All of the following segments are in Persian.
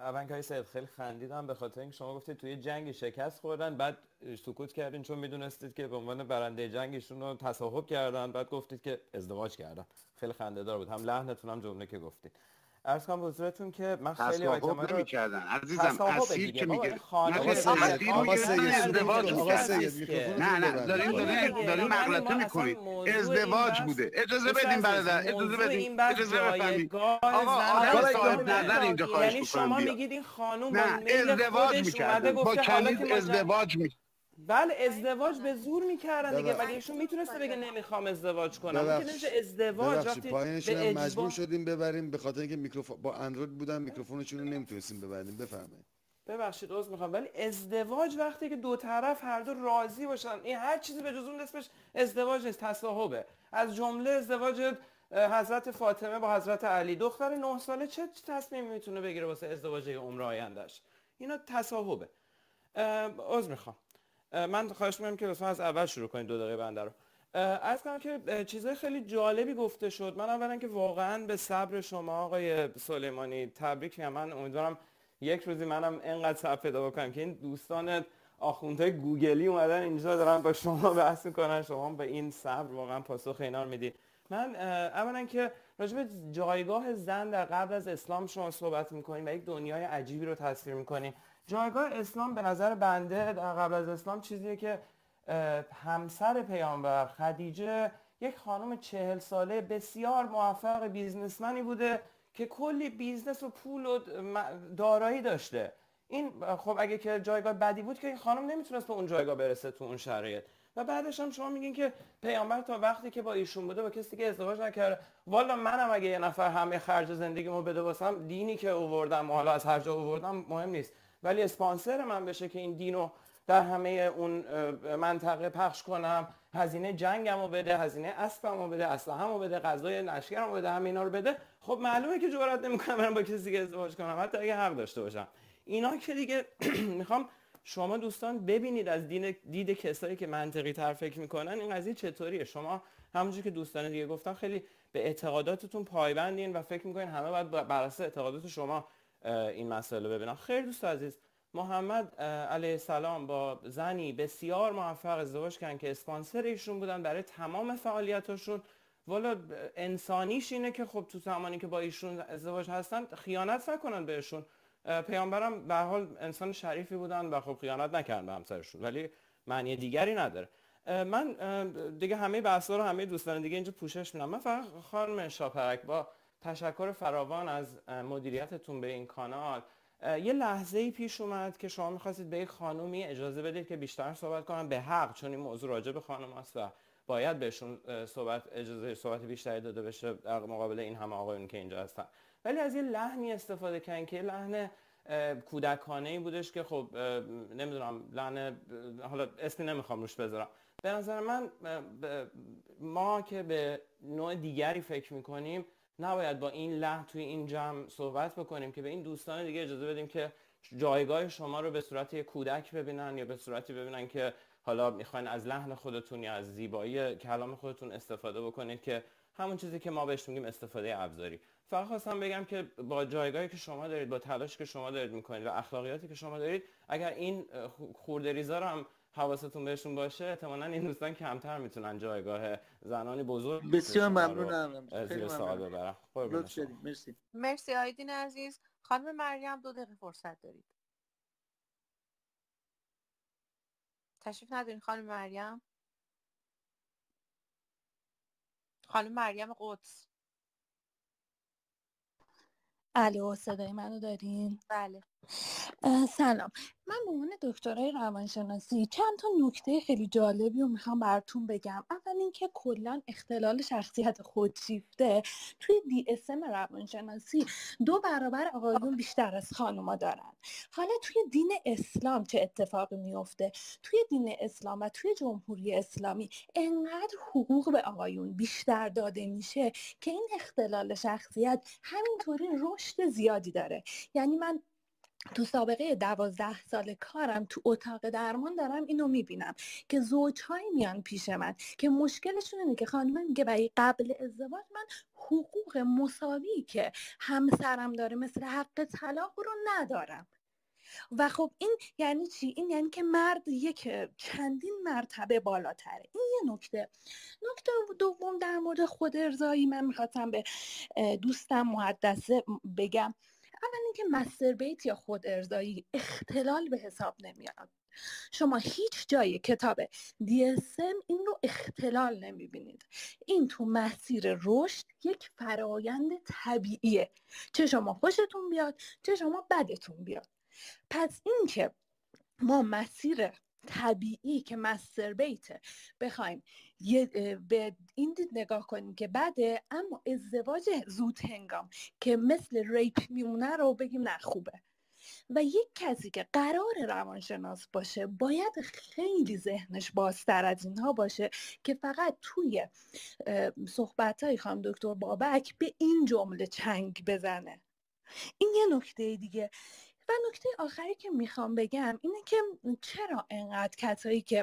اول که سید خیلی خندیدم به خاطر اینکه شما گفتید توی جنگ شکست خوردن، بعد سکوت کردین چون میدونستید که به عنوان برنده جنگشون رو تصاحب کردن، بعد گفتید که ازدواج کردن. خیلی خنده‌دار بود، هم لحنتون هم جمله که گفتید. عرض کنم حضورتون که من خیلی آیتما تصاحب رو نمی‌کردن عزیزم، تصاحب اسیر دیگه که بابا، این میگه خانم آقا سید، اسیر آقا میگرفتن سید، ازدواج آقا می‌کردن. سید میکروفونتون نه رو ببندید. داریم مغلطه میکنید. ازدواج بوده. اجازه بدیم برادر، اجازه بدیم، اجازه بفهمید. آقا آدم صاحب نظر اینجا خواهش یعنی میکنم شما بیا. میگید این خانم با نه میل ازدواج خودش اومده میکردن، با گفته حالا کنیز که ما ازدواج بله ازدواج به زور میکردن دیگه، ببخشید. مگه ایشون میتونسته بگه نمیخوام ازدواج کنم؟ اون که نمیشه ببخشید ازدواج وقتی پایینشون به هم مجبور اجبار. شدیم ببریم به خاطر اینکه میکروفون با اندروید بودن، میکروفونشون رو نمیتونستیم ببریم. بفرمایید. ببخشید عذر میخوام، ولی ازدواج وقتی که دو طرف هر دو راضی باشن، این هر چیزی به جز اون اسمش ازدواج نیست، تصاحبه. از جمله ازدواج حضرت فاطمه با حضرت علی، دختر 9 ساله چه تصمیمی میتونه بگیره واسه ازدواج عمر آیندهش؟ اینا تصاحبه. عذر میخوام. من خواهش میکنم که لطفا از اول شروع کنید 2 دقیقه بنده رو. عرض کنم که چیزای خیلی جالبی گفته شد. من اولا که واقعا به صبر شما آقای سلیمانی تبریک میگم. من امیدوارم یک روزی منم اینقدر صبر پیدا بکنم که این دوستان آخوندهای گوگلی اومدن اینجا دارن با شما بحث میکنن، شما به این صبر واقعا پاسخ اینا رو میدید. من اولا که راجع به جایگاه زن در قبل از اسلام شما صحبت میکنیم و یک دنیای عجیبی رو تصویر میکنیم. جایگاه اسلام به نظر بنده در قبل از اسلام چیزیه که همسر پیامبر خدیجه یک خانم 40 ساله بسیار موفق بیزنسمنی بوده که کلی بیزنس و پول و دارایی داشته. این خب اگه که جایگاه بدی بود که این خانم نمیتونست به اون جایگاه برسه تو اون شرایط. و بعدش هم شما میگین که پیامبر تا وقتی که با ایشون بوده با کسی که ازدواج نکرده. والا منم اگه یه نفر همه خرج زندگیمو بده واسم، دینی که آوردم حالا از هر جا آوردم مهم نیست، ولی اسپانسر من بشه که این دینو در همه اون منطقه پخش کنم، هزینه جنگمو بده، هزینه اسبمو بده، اسلحه‌مو بده، غذای لشکرمو بده، همه اینا رو بده، خب معلومه که جرئت نمیکنم برم با کسی که ازدواج کنم حتی اگه حق داشته باشم. اینا که دیگه میخوام شما دوستان ببینید از دید کسایی که منطقی تر فکر میکنن این قضیه چطوریه. شما همونجوری که دوستان دیگه گفتن خیلی به اعتقاداتتون پایبندین و فکر میکنین همه باید بر اساس اعتقادات شما این مسئله ببینن. خیر دوست عزیز، محمد علیه السلام با زنی بسیار موفق ازدواج کردن که اسپانسر ایشون بودن برای تمام فعالیتاشون. والا انسانیش اینه که خب تو زمانی که با ایشون ازدواج هستن خیانت نکنن بهشون. پیامبرم به هر حال انسان شریفی بودن و خب خیانت نکردن به همسرشون، ولی معنی دیگری نداره. من دیگه همه بحثا رو همه دوستان دیگه اینجا پوشش میدم. من فقط خانم شاپرک با تشکر فراوان از مدیریتتون به این کانال، یه لحظه‌ای پیش اومد که شما می‌خواستید به یک خانومی اجازه بدید که بیشتر صحبت کنن، به حق، چون این موضوع راجع به خانم است و باید بهشون اجازه صحبت بیشتری داده بشه در مقابل این همه آقایون که اینجا هستن. ولی از یه لحنی استفاده کردن که لحن کودکانه‌ای بودش که خب نمیدونم لحن، حالا اسمی نمیخوام روش بذارم. به نظر من ما که به نوع دیگری فکر میکنیم نباید با این لحن توی این جمع صحبت بکنیم که به این دوستان دیگه اجازه بدیم که جایگاه شما رو به صورت یک کودک ببینن یا به صورتی ببینن که حالا میخواین از لحن خودتون یا از زیبایی کلام خودتون استفاده بکنید که همون چیزی که ما بهش میگیم استفاده ابزاری. فقط خواستم بگم که با جایگاهی که شما دارید، با تلاشی که شما دارید میکنید و اخلاقیاتی که شما دارید، اگر این خورده‌ریزا رو هم حواستون بهشون باشه، احتمالاً این دوستان کمتر میتونن جایگاه زنانی بزرگ بسیار ممنونم، زیر سوال ببرم. لطف کردید. مرسی. مرسی آیدین عزیز. خانم مریم 2 دقیقه فرصت دارید. تشریف ندارین خانم مریم؟ خانم مریم قدس. الو، صدای منو دارین؟ بله. سلام. من به عنوان دکترای روانشناسی چند تا نکته خیلی جالبی رو میخوام براتون بگم. اول اینکه کلا اختلال شخصیت خودشیفته توی DSM روانشناسی 2 برابر آقایون بیشتر از خانوما دارن. حالا توی دین اسلام چه اتفاقی میفته؟ توی دین اسلام و توی جمهوری اسلامی انقدر حقوق به آقایون بیشتر داده میشه که این اختلال شخصیت همینطوری رشد زیادی داره. یعنی من تو سابقه 12 سال کارم تو اتاق درمان دارم اینو میبینم که زوجهایی میان پیش من که مشکلشون اینه که خانم میگه برای قبل ازدواج من حقوق مساوی که همسرم داره مثل حق طلاق رو ندارم. و خب این یعنی چی؟ این یعنی که مرد یک چندین مرتبه بالاتره. این یه نکته دوم در مورد خود ارضایی من میخواستم به دوستم محدثه بگم. اول اینکه مستربیت یا خود ارضایی اختلال به حساب نمیاد. شما هیچ جای کتاب DSM این رو اختلال نمیبینید. این تو مسیر رشد یک فرایند طبیعیه، چه شما خوشتون بیاد چه شما بدتون بیاد. پس این که ما مسیر طبیعی که مستربیت بخوایم به این دید نگاه کنیم که بده، اما ازدواج زود هنگام که مثل ریپ میمونه رو بگیم نه خوبه. و یک کسی که قرار روانشناس باشه باید خیلی ذهنش بازتر از اینها باشه که فقط توی صحبت‌های خانم دکتر بابک به این جمله چنگ بزنه. این یه نکته دیگه. و نکته آخری که میخوام بگم اینه که چرا انقدر کسایی که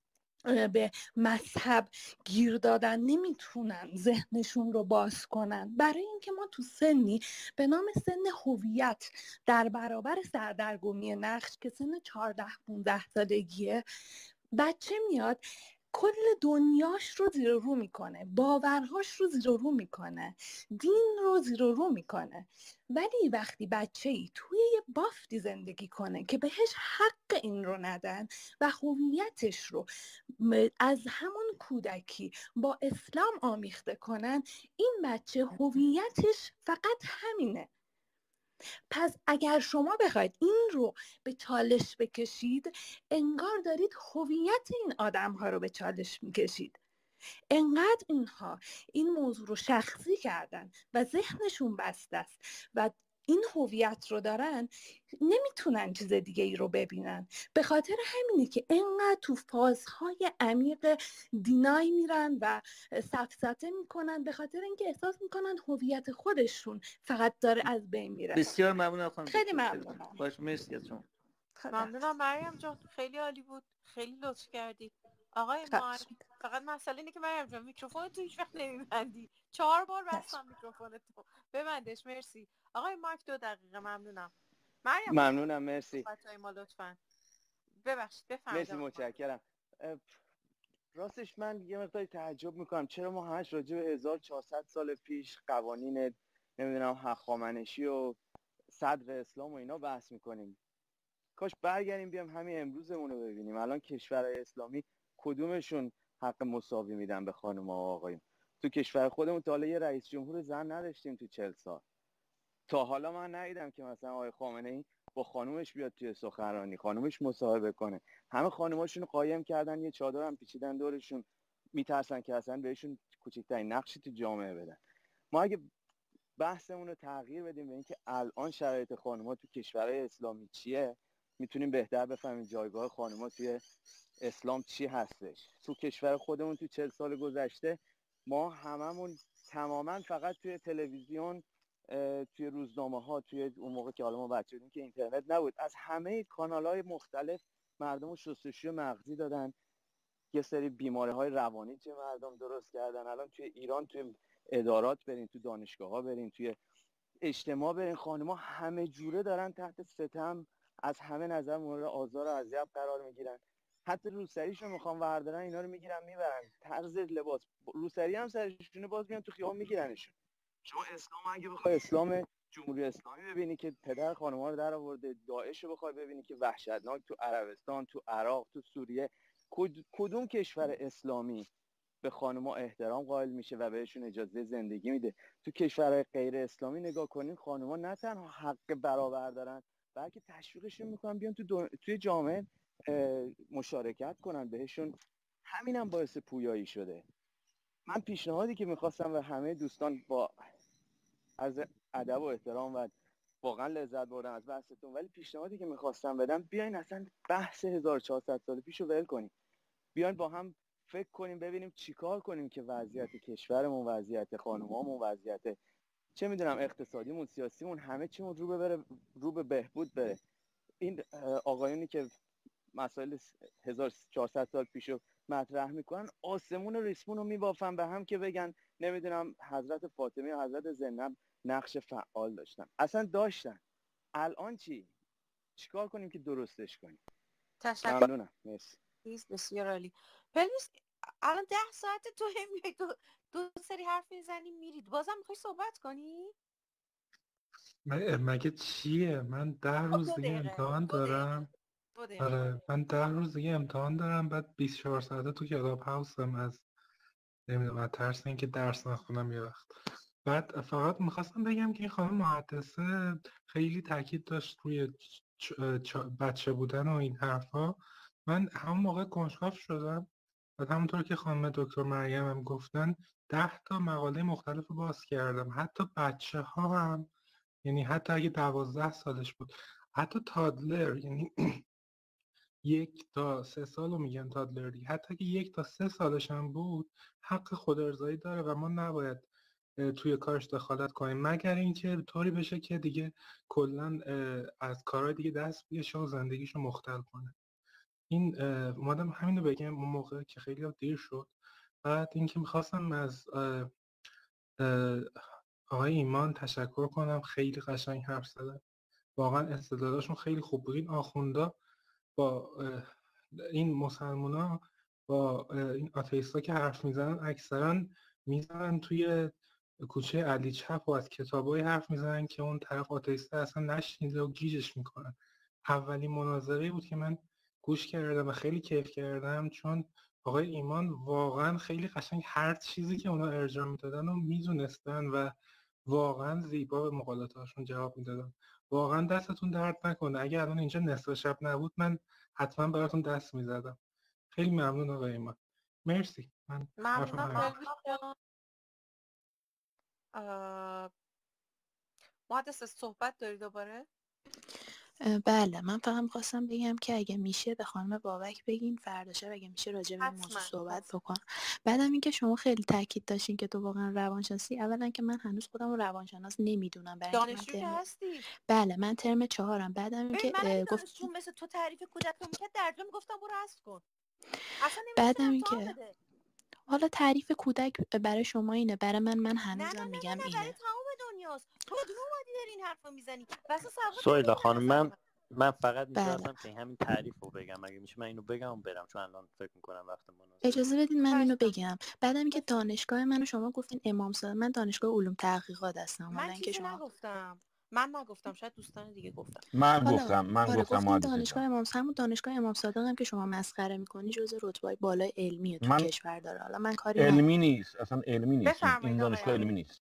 به مذهب گیر دادن نمیتونن ذهنشون رو باز کنن؟ برای اینکه ما تو سنی به نام سن هویت در برابر سردرگمی نقش که سن 14-15 سالگیه، بچه میاد کل دنیاش رو زیر و رو میکنه، باورهاش رو زیر و رو میکنه، دین رو زیر و رو میکنه. ولی وقتی بچه‌ای توی یه بافتی زندگی کنه که بهش حق این رو ندن و هویتش رو از همون کودکی با اسلام آمیخته کنن، این بچه هویتش فقط همینه. پس اگر شما بخواید این رو به چالش بکشید، انگار دارید هویت این آدم‌ها رو به چالش میکشید. انقدر اینها این موضوع رو شخصی کردن و ذهنشون بسته است و این هویت رو دارن، نمیتونن چیز دیگه ای رو ببینن. به خاطر همینه که انقدر تو فازهای عمیق دینای میرن و سفسطه میکنن، به خاطر اینکه احساس میکنن هویت خودشون فقط داره از بین میره. بسیار ممنونم خانم. خیلی ممنونم. باش، مرسی از شما. ممنونم مریم جان، خیلی عالی بود، خیلی لطف کردی. آقای مارک، فقط مسئله اینه که مریم جان میکروفون تو هیچ وقت نمیبندی. 4 بار بستم میکروفون تو، ببندش. مرسی. آقای مارک 2 دقیقه. ممنونم. مریم ممنونم. مرسی. ما لطفاً ببخشید بفرمایید. مرسی، متشکرم. راستش من یه مقداری تعجب میکنم چرا ما همش راجع به 1400 سال پیش قوانین نمیدونم هخامنشی و صدر اسلام و اینا بحث میکنیم. کاش برگردیم بیام همین امروزمون رو ببینیم. الان کشورهای اسلامی کدومشون حق مساوی میدن به خانم و آقایون؟ تو کشور خودمون تا حالا یه رئیس جمهور زن نداشتیم تو 40 سال. تا حالا من ندیدم که مثلا آقای خامنه‌ای با خانومش بیاد توی سخنرانی، خانومش مصاحبه کنه. همه خانوماشون قایم کردن، یه چادر هم پیچیدن دورشون، میترسن که اصلا بهشون کوچکترین نقشی تو جامعه بدن. ما اگه بحثمون رو تغییر بدیم به اینکه الان شرایط خانوما تو کشورهای اسلامی چیه، میتونیم بهتر بفهمیم جایگاه خانوما توی اسلام چی هستش. تو کشور خودمون تو 40 سال گذشته ما هممون تماما فقط توی تلویزیون، توی روزنامه ها، توی اون موقع که حالا ما بچه بودیم که اینترنت نبود، از همه کانال های مختلف مردم رو شستشوی مغزی دادن. یه سری بیماری های روانی توی مردم درست کردن. الان توی ایران توی ادارات برین، توی دانشگاه ها برین، توی اجتماع برین، خانم‌ها همه جوره دارن تحت ستم از همه نظر مورد آزار و اذیت قرار میگیرن. حتی روسریشون میخوان وردارن، اینا رو میگیرن میبرن. طرز لباس روسری هم سرشونه باز میان تو خیابون میگیرنشون. شما اسلام اگه بخوای اسلام جمهوری اسلامی ببینی که پدر خانم‌ها رو در آورده، داعش رو بخوای ببینی که وحشتناک تو عربستان، تو عراق، تو سوریه، کدوم کشور اسلامی به خانم‌ها احترام قائل میشه و بهشون اجازه زندگی میده؟ تو کشورهای غیر اسلامی نگاه کنین، خانم‌ها نه تنها حق برابر دارن، بلکه تشویقشون میکنن بیان توی جامعه مشارکت کنن، بهشون همینم باعث پویایی شده. من پیشنهادی که میخواستم و همه دوستان با از ادب و احترام و واقعا لذت بردم از بحثتون، ولی پیشنهادی که میخواستم بدم، بیاین اصلا بحث 1400 سال پیشو ول کنیم، بیاین با هم فکر کنیم ببینیم چیکار کنیم که وضعیت کشورمون، وضعیت خانومامون، وضعیت چه میدونم اقتصادیمون، سیاسیمون، همه چیمون رو به بهبود بره. این آقایونی که مسائل 1400 سال پیشو مطرح میکنن آسمون و ریسمون رو میبافن به هم که بگن نمیدونم حضرت فاطمه یا حضرت زینب نقش فعال داشتن. اصلا داشتن. الان چیکار کنیم که درستش کنیم؟ تشکر. ممنونم. مرسی. بسیار عالی. پلیس الان 10 ساعت تو میای دو سری حرف میزنی میرید، بازم میخوای صحبت کنی؟ مگه چیه؟ من 10 روز دیگه امتحان دارم. آره من 10 روز دیگه امتحان دارم، بعد 24 ساعته تو کلاب هاوسم از نمیدونم از ترس اینکه درس نخونم یه وقت. بعد فقط میخواستم بگم که این خانم محدثه خیلی تاکید داشت روی بچه بودن و این حرفا. من همون موقع کنجکاو شدم و همونطور که خانم دکتر مریم هم گفتن 10 تا مقاله مختلف رو باز کردم. حتی بچه ها هم، یعنی حتی اگه 12 سالش بود، حتی تادلر، یعنی 1 تا 3 سال رو میگن تادلر دیگه، حتی اگه 1 تا 3 سالش هم بود حق خودارضایی داره و ما نباید توی کارش دخالت کنیم مگر اینکه طوری بشه که دیگه کلا از کارهای دیگه دست بکشه و زندگیشو مختل کنه. این اومدم همینو بگم اون موقع که خیلی دیر شد. بعد اینکه میخواستم از آقای ایمان تشکر کنم، خیلی قشنگ حرف زدن، واقعا استدلالاشون خیلی خوب بود. این آخوندا با این مسلمونا با این آتئیستا که حرف میزنن اکثرا میزنن توی کوچه علی چپ و از کتابای حرف میزنن که اون طرف آتئیستا اصلا نشنیده و گیجش میکنن. اولین مناظره بود که من گوش کردم و خیلی کیف کردم، چون آقای ایمان واقعا خیلی قشنگ هر چیزی که اونا ارجاع میدادن و میدونستن و واقعا زیبا به مقالاتاشون جواب میدادن. واقعا دستتون درد نکنه. اگه الان اینجا نصف شب نبود من حتما براتون دست میزدم. خیلی ممنون آقای ایمان. مرسی. ممنونم. محدث صحبت داری دوباره؟ بله من فقط می‌خواستم بگم که اگه میشه به خانم بابک بگین فردا شب اگه میشه راجع به این موضوع صحبت بکنم. بعدم اینکه شما خیلی تاکید داشتین که تو واقعا روانشناسی، اولا که من هنوز خودم رو روانشناس نمیدونم. دانشجو هستی؟ بله من ترم 4م. بعدم اینکه دانشجو مثل تو تعریف کودک رو میکرد درجا میگفتم برو حذف کن. اصلا بعدم اینکه حالا تعریف کودک برای شما اینه، برای من هنوزم میگم اینه. برای تمام دنیاست. تو اومدی داری این حرفو میزنی. واسه سویلا خانم من فقط می‌خواستم که همین تعریف رو بگم. اگه میشه من اینو بگم و برم، چون الان فکر می‌کنم وقت مناسبه. اجازه بدین من اینو بگم. بعدم اینکه دانشگاه منو شما گفتین امام صادق، من دانشگاه علوم تحقیقات هستم. من چیزی نگفتم. من نگفتم، شاید دوستان دیگه گفتم. من گفتم دانشگاه امام صادق هم که شما مسخره میکنی جزء رتبه‌های بالای علمیه تو کشور داره. حالا من کاری علمی نیست، اصلا علمی نیست. این دانشگاه علمی نیست.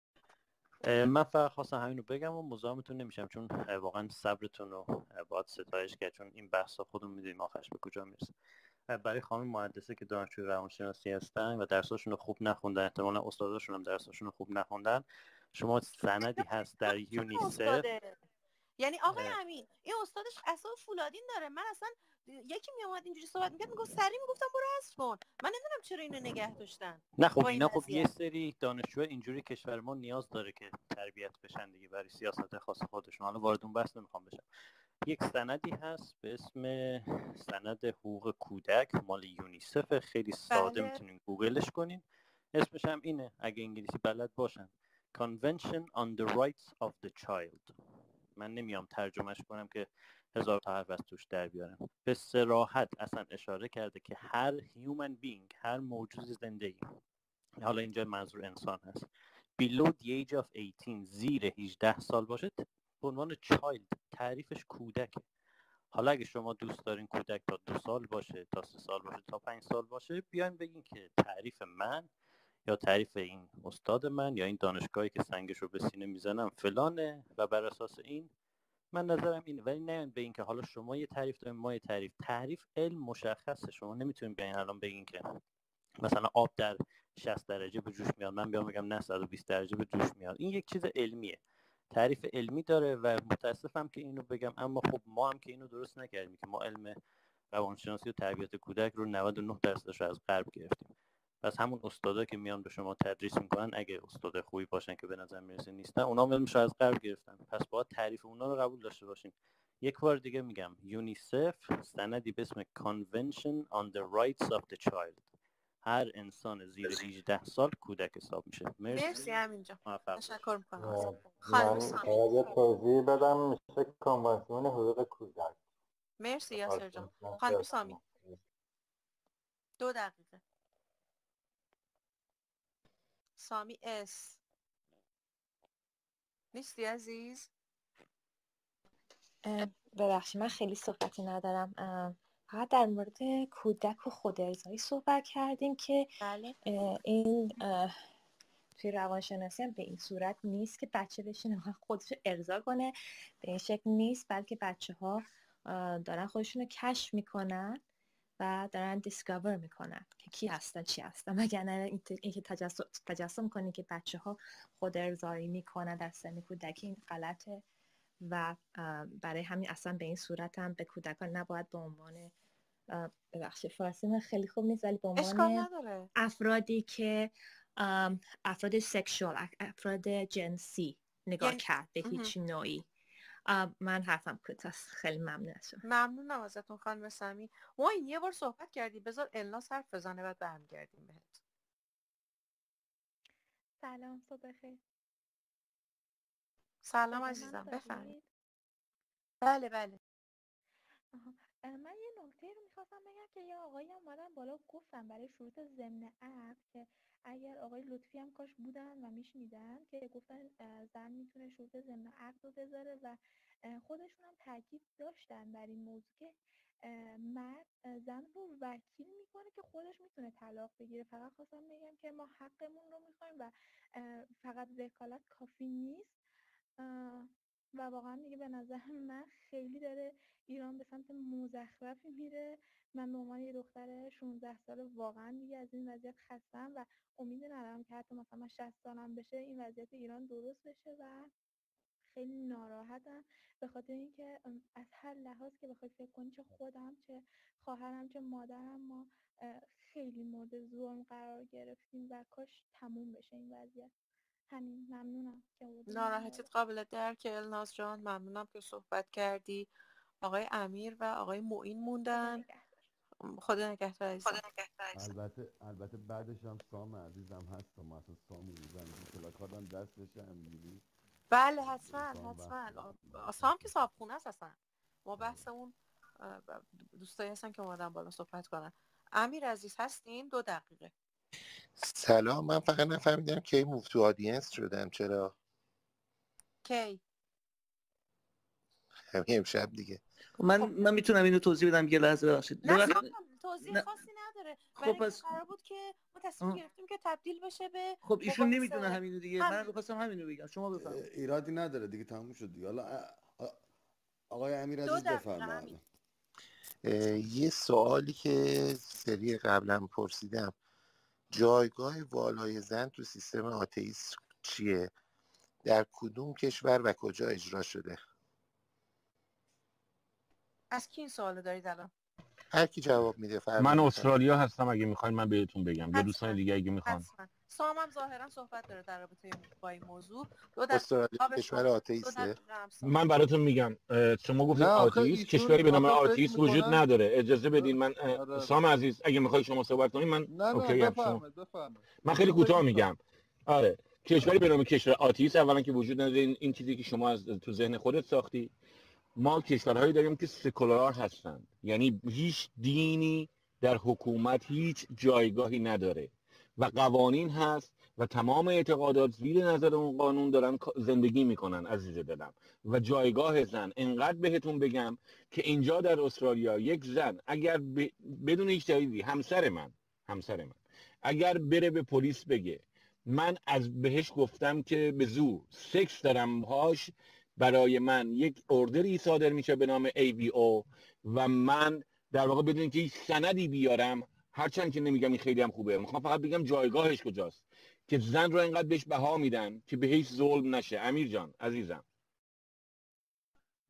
من فقط خواستم همینو بگم و مزاحمتون نمیشم، چون واقعا صبرتون رو باید ستایش کرد، چون این بحثا خودمون میدونیم آخرش به کجا میرسه. برای خانم مهندسه که دانشجوی روانشناسی هستن و درساشون رو خوب نخوندن، احتمالاً استاداشون هم درساشون رو خوب نخوندن، شما سندی هست در یونیسف. یعنی آقای امین این استادش اصلا فولادین داره. من اصلا یکی میومد اینجوری صحبت میکرد میگفت سری میگفتم برو حذف کن. من نمیدونم چرا اینو نگه داشتن. نه خب اینا خب یه سری دانشجو اینجوری کشور ما نیاز داره که تربیت بشن دیگه برای سیاست خاص خودشون. حالا وارد اون بحث نمیخوام بشم. یک سندی هست به اسم سند حقوق کودک مال یونیسف، خیلی ساده میتونین گوگلش کنین، اسمش هم اینه اگه انگلیسی بلد باشن، Convention on the Rights of the Child. من نمیام ترجمهش کنم که 1000 تا حرف از توش در بیارم. به صراحت اصلا اشاره کرده که هر human being، هر موجود زندگی، حالا اینجا منظور انسان هست، below the age of 18، زیر 18 سال باشه، به عنوان child تعریفش کودکه. حالا اگه شما دوست دارین کودک تا 2 سال باشه، تا 3 سال باشه، تا 5 سال باشه، بیاین بگین که تعریف من یا تعریف این استاد من یا این دانشگاهی که سنگش رو به سینه میزنم فلانه و بر اساس این من نظرم اینه. ولی نه به این که حالا شما یه تعریف دارین ما یه تعریف علم مشخصه. شما نمیتونین بیاین الان بگین که مثلا آب در 60 درجه به جوش میاد، من بیام بگم نه 120 درجه به جوش میاد. این یک چیز علمیه، تعریف علمی داره و متاسفم که اینو بگم، اما خب ما هم که اینو درست نکردیم که ما علم روانشناسی و تربیت کودک رو 99% از غرب گرفتیم. پس همون استادا که میان به شما تدریس میکنن اگه استاد خوبی باشن که به نظر میرسه نیستن، اونا هم شاید از قرب گرفتن، پس باید تعریف اونا رو قبول داشته باشیم. یک بار دیگه میگم، یونیسف سندی به اسم Convention on the Rights of the Child، هر انسان زیر 18 سال کودک حساب میشه. مرسی همینجا، تشکر میکنم. من یه توضیح بدم، میشه کنوانسیون حقوق کودک. مرسی یاسر جان. خانم سامی 2 دقیقه. سامی اس نیستی عزیز؟ ببخشید من خیلی صحبتی ندارم، فقط در مورد کودک و خود ارضایی صحبت کردیم که بله. این توی روانشناسی هم به این صورت نیست که بچه بشینه خودش ارضا کنه، به این شکل نیست، بلکه بچه ها دارن خودشون رو کشف میکنن و دارن دیسکاور میکنن که کی هستن چی هستن، وگرنه اینکه تجسم کنی که بچه ها خود ارضایی میکنن در سن کودکی این غلطه و برای همین اصلا به این صورت هم به کودکان نباید به عنوان ببخشید فارسی من خیلی خوب نیست ولی به عنوان افرادی که افراد سکشوال، افراد جنسی نگاه کرد به هیچ نوعی. من حرفم کوتاست، خیلی ممنونم ازتون خانم سمی. ما این یه بار صحبت کردی، بذار الناس حرف بزنه بعد برمیگردیم بهت. سلام، صبح بخیر. سلام عزیزم، بفرمایید. بله بله. من یه نکته رو میخواستم بگم که یه آقایی هم اومدن بالا گفتن برای شروط ضمن عقد که اگر آقای لطفی هم کاش بودن و میشنیدن که گفتن زن میتونه شروط ضمن عقد رو بذاره و خودشون هم تاکید داشتن بر این موضوع که مرد زن رو وکیل میکنه که خودش میتونه طلاق بگیره. فقط خواستم بگم که ما حقمون رو میخوایم و فقط وکالت کافی نیست و واقعا دیگه به نظر من خیلی داره ایران به سمت مزخرفی میره. من به عنوان یه دختر 16 ساله واقعا دیگه از این وضعیت خستم و امید ندارم که حتی مثلا 60 سالم بشه این وضعیت ایران درست بشه و خیلی ناراحتم به خاطر اینکه از هر لحاظ که بخوای فکر کنی، چه خودم چه خواهرم چه مادرم، ما خیلی مورد ظلم قرار گرفتیم و کاش تموم بشه این وضعیت. همین، ممنونم که ناراحتیت قابل درک الناز جان، ممنونم که صحبت کردی. آقای امیر و آقای معین موندن. خدا نگهدار عزیزم. البته بعدش هم سام عزیزم هست، ما اصلا سام میزنیم پلاکاردم دست بشه همینجوری. بله حتما سام که صاحبخونه است. اصلا ما بحث اون دوستایی هستن که اومدن بالا صحبت کنن. امیر عزیز هستین؟ 2 دقیقه. سلام، من فقط نفهمیدم کی موو تو آدینس شدم. چرا؟ کی؟ همین امشب دیگه. من میتونم اینو توضیح بدم یه لحظه ببخشید. نه توضیح خاصی نداره. خب پس قرار بود که ما تصمیم گرفتیم که تبدیل بشه به خب ایشون نمیدونه همینو دیگه. من می‌خواستم همینو بگم، شما بفرمایید. ایرادی نداره دیگه، تموم شد دیگه. حالا آقای امیر عزیز بفرمایید. یه سوالی که سری قبلا پرسیدم، جایگاه والای زن تو سیستم آتئیسم چیه؟ در کدوم کشور و کجا اجرا شده؟ از کی این سوالو دارید الان؟ هر کی جواب میده. من استرالیا هستم، اگه میخواین من بهتون بگم، یا دوستان دیگه اگه میخوان. سام هم ظاهرا صحبت داره در رابطه با این موضوع. استرالیا کشور آتئیسته؟ من براتون میگم. شما گفتید آتئیست، کشوری به نام آتئیست وجود نداره. اجازه بدین من سام عزیز اگه میخوای شما صحبت کنید من اوکی ام. من خیلی کوتاه میگم. آره، کشوری به نام کشور آتئیست اولا که وجود نداره. این چیزی که شما از تو ذهن خودت ساختی. ما کشورهایی داریم که سکولار هستند، یعنی هیچ دینی در حکومت هیچ جایگاهی نداره و قوانین هست و تمام اعتقادات زیر نظر اون قانون دارن زندگی میکنن. عزیز دلم، و جایگاه زن انقدر بهتون بگم که اینجا در استرالیا یک زن اگر بدون هیچ دلیلی همسر من اگر بره به پلیس بگه من بهش گفتم که به زور سکس دارم باهاش، برای من یک اوردری صادر میشه به نام AVO و من در واقع بدون که هیچ سندی بیارم، هرچند که نمیگم این خیلی هم خوبه، میخوام فقط بگم جایگاهش کجاست که زن رو اینقدر بهش بها میدن که به هیچ ظلم نشه. امیر جان عزیزم.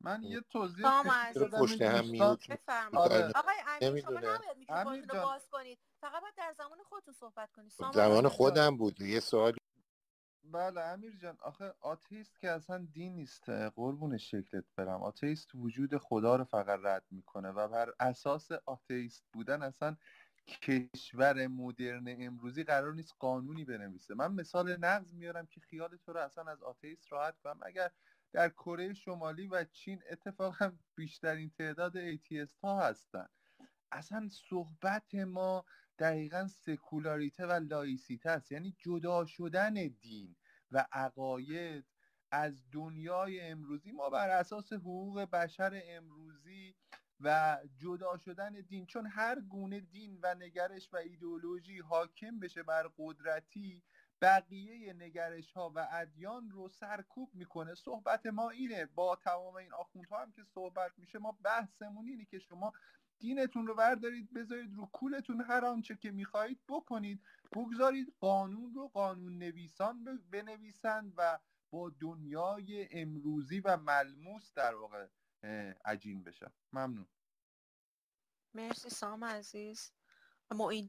من یه توضیح پشت هم میوت آقای امیر شما نباید میکروفونتون رو باز کنید، فقط باید در زمان خودتون صحبت کنید. زمان خودم بود یه سوالی. بله امیر جان، آخه آتئیست که اصلا دین نیست، قربون شکلت برم. آتئیست وجود خدا رو فقط رد میکنه و بر اساس آتئیست بودن اصلا کشور مدرن امروزی قرار نیست قانونی بنویسه. من مثال نقض میارم که خیال تو رو اصلا از آتئیست راحت کنم. اگر در کره شمالی و چین اتفاقا بیشترین تعداد ایتیست ها هستن، اصلا صحبت ما دقیقا سکولاریته و لایسیته است، یعنی جدا شدن دین و عقاید از دنیای امروزی. ما بر اساس حقوق بشر امروزی و جدا شدن دین، چون هر گونه دین و نگرش و ایدئولوژی حاکم بشه بر قدرتی، بقیه نگرش ها و ادیان رو سرکوب میکنه. صحبت ما اینه، با تمام این آخوندها هم که صحبت میشه، ما بحثمون اینه که شما دینتون رو بردارید بذارید رو کولتون، هر آنچه که میخواهید بکنید، بگذارید قانون رو قانون نویسان بنویسند و با دنیای امروزی و ملموس در واقع عجین بشن. ممنون. مرسی سام عزیز. معین.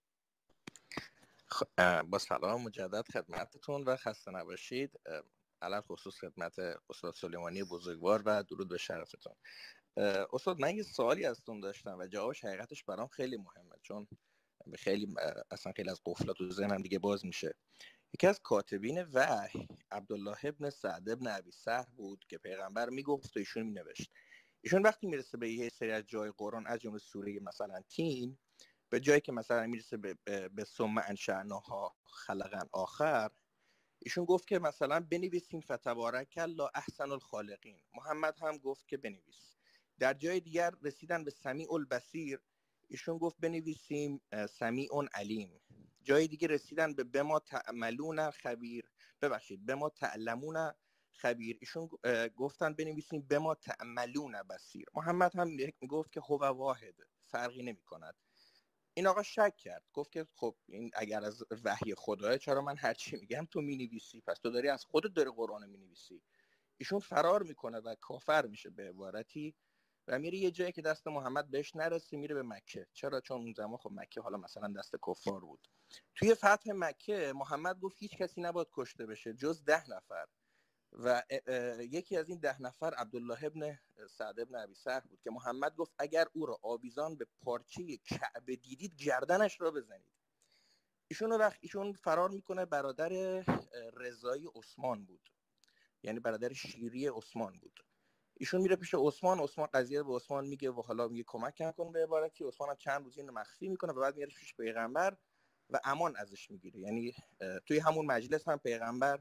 با سلام مجدد خدمتتون و خسته نباشید، علل خصوص خدمت استاد سلیمانی بزرگوار و درود به شرفتون. استاد من یه سوالی ازتون داشتم و جوابش حقیقتش برام خیلی مهمه، چون خیلی اصلا خیلی از قفلات تو ذهنم دیگه باز میشه. یکی از کاتبین وحی عبدالله ابن سعد ابن ابی سهر بود که پیغمبر میگفت و ایشون مینوشت. ایشون وقتی میرسه به یه سری از جای قرآن، از جمله سوره مثلا تین، به جایی که مثلا میرسه به ثم انشأناها خلقا آخر، ایشون گفت که مثلا بنویسیم فتبارک الله احسن الخالقین. محمد هم گفت که بنویس. در جای دیگر رسیدن به سمیع البصیر، ایشون گفت بنویسیم سمیع علیم. جای دیگه رسیدن به بما تعملون خبیر، ببخشید بما تعلمون خبیر، ایشون گفتن بنویسیم بما تعملون بصیر. محمد هم میگفت که هو واحد، فرقی نمی کند. این آقا شک کرد، گفت که خب این اگر از وحی خداه، چرا من هرچی میگم تو مینویسی؟ پس تو داری از خودت داری قرآن مینویسی. ایشون فرار میکنه و کافر میشه به عبارتی و میره یه جایی که دست محمد بهش نرسه، میره به مکه. چرا؟ چون اون زمان خب مکه حالا مثلا دست کفار بود. توی فتح مکه محمد گفت هیچ کسی نباید کشته بشه جز 10 نفر و یکی از این 10 نفر عبدالله ابن سعد ابن ابی سهر بود که محمد گفت اگر او را آویزان به پارچه کعبه دیدید گردنش را بزنید. ایشون فرار میکنه، برادر رضای عثمان بود، یعنی برادر شیری عثمان بود. ایشون میره پیش عثمان قضیه به عثمان میگه و حالا میگه کمک کن به عبارتی. عثمان هم چند روز اینو مخفی میکنه و بعد میره پیش پیغمبر و امان ازش میگیره. یعنی توی همون مجلس هم پیغمبر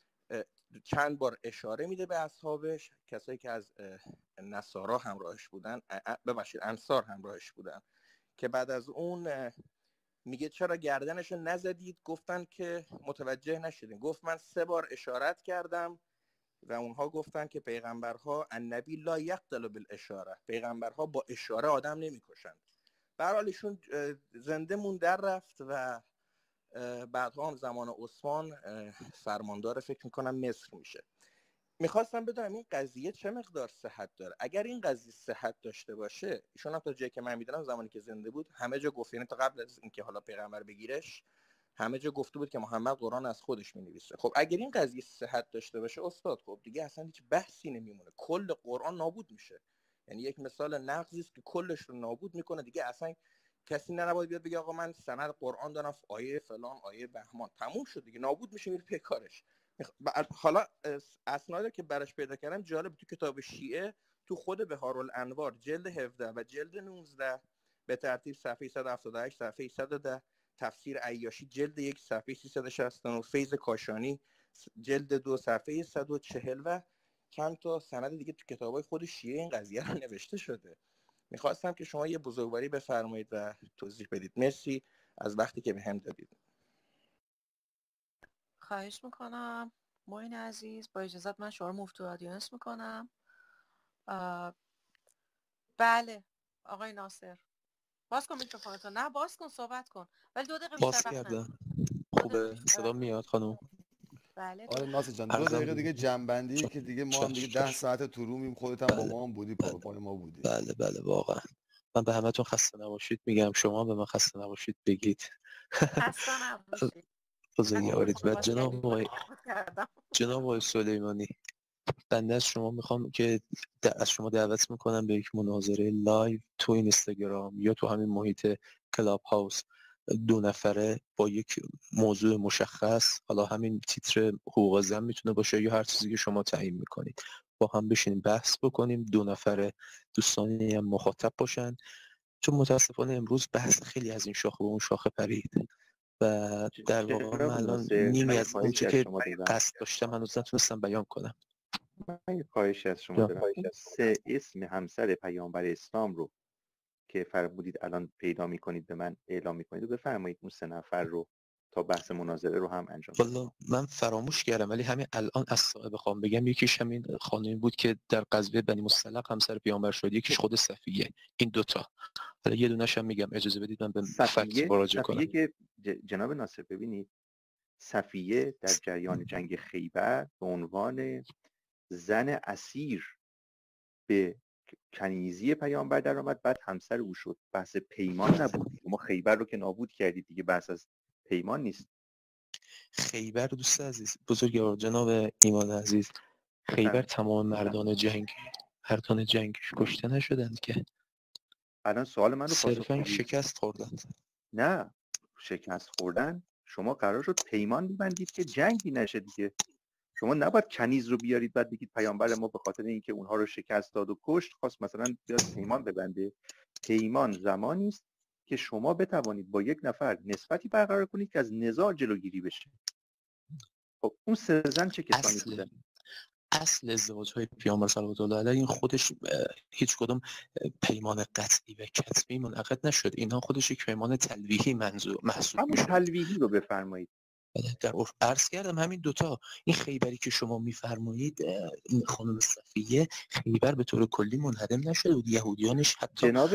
چند بار اشاره میده به اصحابش، کسایی که از نصارا همراهش بودن، ببخشید انصار همراهش بودن، که بعد از اون میگه چرا گردنشو نزدید؟ گفتن که متوجه نشدیم. گفت من 3 بار اشارت کردم و اونها گفتن که پیغمبرها النبی لا یقتل بالاشاره، پیغمبرها با اشاره آدم نمیکشند. به هر حال ایشون زنده مون در رفت و بعدها هم زمان عثمان فرماندار فکر میکنم مصر میشه. میخواستم بدونم این قضیه چه مقدار صحت داره. اگر این قضیه صحت داشته باشه، ایشون هم تا جایی که من میدونم زمانی که زنده بود همه جا گفت، یعنی تا قبل از اینکه حالا پیغمبر بگیرش همه جا گفته بود که محمد قرآن از خودش مینویسه. خب اگر این قضیه صحت داشته باشه استاد، خب دیگه اصلا هیچ بحثی نمیمونه، کل قرآن نابود میشه. یعنی یک مثال نقضی است که کلش رو نابود میکنه. دیگه اصلا کسی نباید بیاد بگه آقا من سند قرآن دارم آیه فلان آیه بهمان، تموم شد دیگه، نابود میشه، میره پی کارش. حالا اسنادی که براش پیدا کردم جالب، تو کتاب شیعه تو خود بهارالانوار جلد 17 و جلد 19 به ترتیب صفحه 178 صفحه 110، تفسیر عیاشی جلد 1 صفحه 369، فیض کاشانی جلد 2 صفحه 140 و چند تا سند دیگه تو کتابای خود شیعه این قضیه رو نوشته شده. میخواستم که شما یه بزرگواری بفرمایید و توضیح بدید. مرسی از وقتی که بهم دادید. خواهش میکنم معین عزیز. با اجازت من شما رو مفتو آدینس میکنم. بله آقای ناصر باز کن میکروفونتو. نه باز کن، صحبت کن، ولی 2 دقیقه بیشتر وقت ندارم. خوبه صدا میاد خانم؟ بله آره ناصر جان 2 دقیقه دیگه جنبندی که دیگه ما هم دیگه 10 ساعت تو رومیم، خودت هم با ما هم بودی، پای ما بودی. بله واقعا من به همتون خسته نباشید میگم، شما به من خسته نباشید بگید. خسته نباشید. بزرگوارید. و جناب آقای سلیمانی، بنده از شما میخوام که از شما دعوت میکنم به یک مناظره لایو تو اینستاگرام یا تو همین محیط کلاب هاوس 2 نفره با یک موضوع مشخص، حالا همین تیتر حقوق زن میتونه باشه یا هر چیزی که شما تعیین میکنید، با هم بشینیم بحث بکنیم. 2 نفره دوستانی هم مخاطب باشن، چون متاسفانه امروز بحث خیلی از این شاخه به اون شاخه پرید و در واقع من الان نیمی از اون چه که قصد داشتم هنوز نتونستم بیان کنم. من یه خواهشی از شما دارم. 3 اسم همسر پیامبر اسلام رو که فرمودید الان پیدا میکنید به من اعلام میکنید و بفرمایید اون 3 نفر رو تا بحث مناظره رو هم انجام بدیم. والا من فراموش کردم ولی همین الان از صاحب بخوام بگم یکیش همین خانمی بود که در غزوه بنی مصطلق همسر پیامبر شد، یکیش خود صفیه. این 2 تا. حالا یه دونه‌ش هم میگم، اجازه بدید من به فکت مراجعه کنم. صفیه که جناب ناصر ببینید، صفیه در جریان جنگ خیبر به عنوان زن اسیر به کنیزی پیامبر در آمد، بعد همسر او شد. بحث پیمان نبود. ما خیبر رو که نابود کردید دیگه، بحث از پیمان نیست. خیبر دوست عزیز بزرگوار جناب ایمان عزیز، خیبر تمام مردان جنگ هرتان جنگش کشته نشدند که الان سوال من رو صرفا شکست خوردن. نه شکست خوردن، شما قرار شد پیمان ببندید که جنگی نشه دیگه. شما نباید کنیز رو بیارید بعد بگید پیامبر ما به خاطر اینکه اونها رو شکست داد و کشت خواست مثلا بیاد پیمان ببنده. پیمان زمانی است که شما بتوانید با یک نفر نسبتی برقرار کنید که از نزاع جلوگیری بشه. خب اون 3 زن چه کسانی بودن؟ اصل ازدواج‌های پیامبر صلوات الله علیه این خودش هیچ کدوم پیمان قطعی و کتبی منعقد نشد. اینها خودش یک پیمان تلویحی محسوب میشه. همون تلویحی رو بفرمایید. در عرض کردم همین 2 تا. این خیبری که شما میفرمایید این خانم صفیه، خیبر به طور کلی منهدم نشده بود. یهودیانش حتی جناب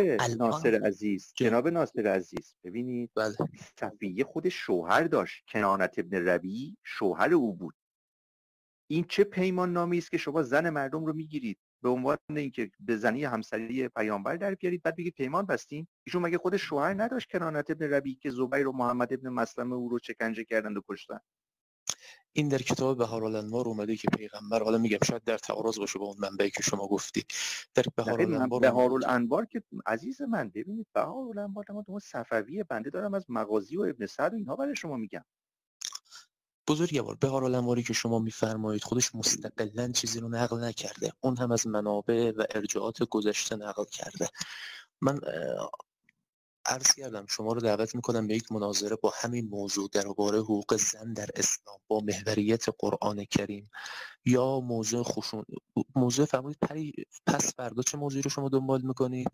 ناصر عزیز ببینید، صفیه خودش شوهر داشت. کنانت ابن ربیع شوهر او بود. این چه پیمان نامی است که شما زن مردم رو میگیرید به عنوان اینکه به زنی همسری پیامبر در بیارید بعد بگید پیمان بستیم؟ ایشون مگه خودش شوهر نداشت کنانت ابن ربیع که زبیر و محمد ابن مسلمه او رو شکنجه کردند و کشتن؟ این در کتاب بهارالانوار اومده که پیغمبر، حالا میگم شاید در تعارض باشه با اون منبعی که شما گفتید، در بهارالانوار که عزیز من ببینید، بهارالانوار ما صفوی بنده دارم از مغازی و ابن سعد و اینها برای شما میگم. بزرگوار بهارالانواری که شما میفرمایید خودش مستقلاً چیزی رو نقل نکرده، اون هم از منابع و ارجاعات گذشته نقل کرده. من عرض کردم شما رو دعوت میکنم به یک مناظره با همین موضوع درباره حقوق زن در اسلام با محوریت قرآن کریم، یا موضوع فرمودید پس فردا چه موضوعی رو شما دنبال میکنید؟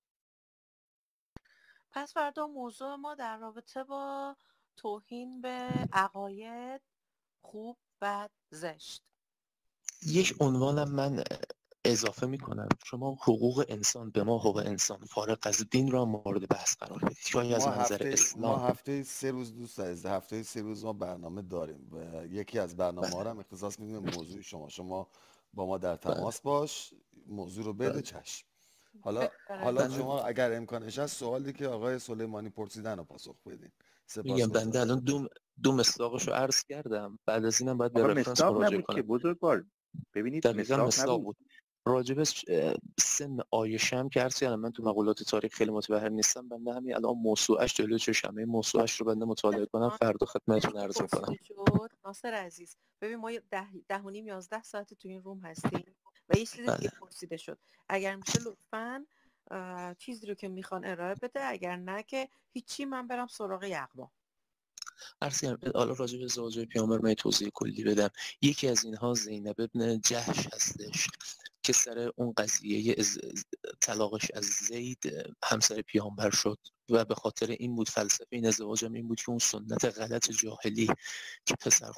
پس فردا موضوع ما در رابطه با توهین به عقاید خوب و زشت. یک عنوانم من اضافه میکنم، شما حقوق انسان به ما حقوق انسان فارغ از دین را مورد بحث قرار بدید. یا از منظر اسلام ما هفته 3 روز دوست عزیز، هفته 3 روز ما برنامه داریم و یکی از برنامه‌ها رو هم اختصاص میدیم موضوع شما با ما در تماس باش، موضوع رو بده. چشم. حالا شما اگر امکانش هست سوالی که آقای سلیمانی پرسیدن رو پاسخ بدین. میگم بنده الان دو مصداقش رو عرض کردم، بعد از اینم باید به رفرنس مراجعه کنم. بزرگوار ببینید مصداق بود. راجب سن عایشه هم که عرض کردم من تو مقولات تاریخ خیلی متبحر نیستم، بنده همین الان موسوعه‌اش جلوی چشمه، موسوعه‌اش رو بنده مطالعه کنم فردا خدمتتون عرض می‌کنم. ناصر عزیز ببین ما 10:30-11 ساعت تو این روم هستیم و یه چیزی دیگه پرسیده شد. اگر میشه لطفاً چیزی رو که میخوان ارائه بده، اگر نه که هیچی من برم سراغ یغما. عرض کردم حالا راجع به زوجای پیامبر من توضیح کلی بدم. یکی از اینها زینب ابن جحش هستش که سر اون قضیه طلاقش از زید همسر پیامبر شد و به خاطر این بود فلسفه این ازدواج هم این بود که اون سنت غلط جاهلی که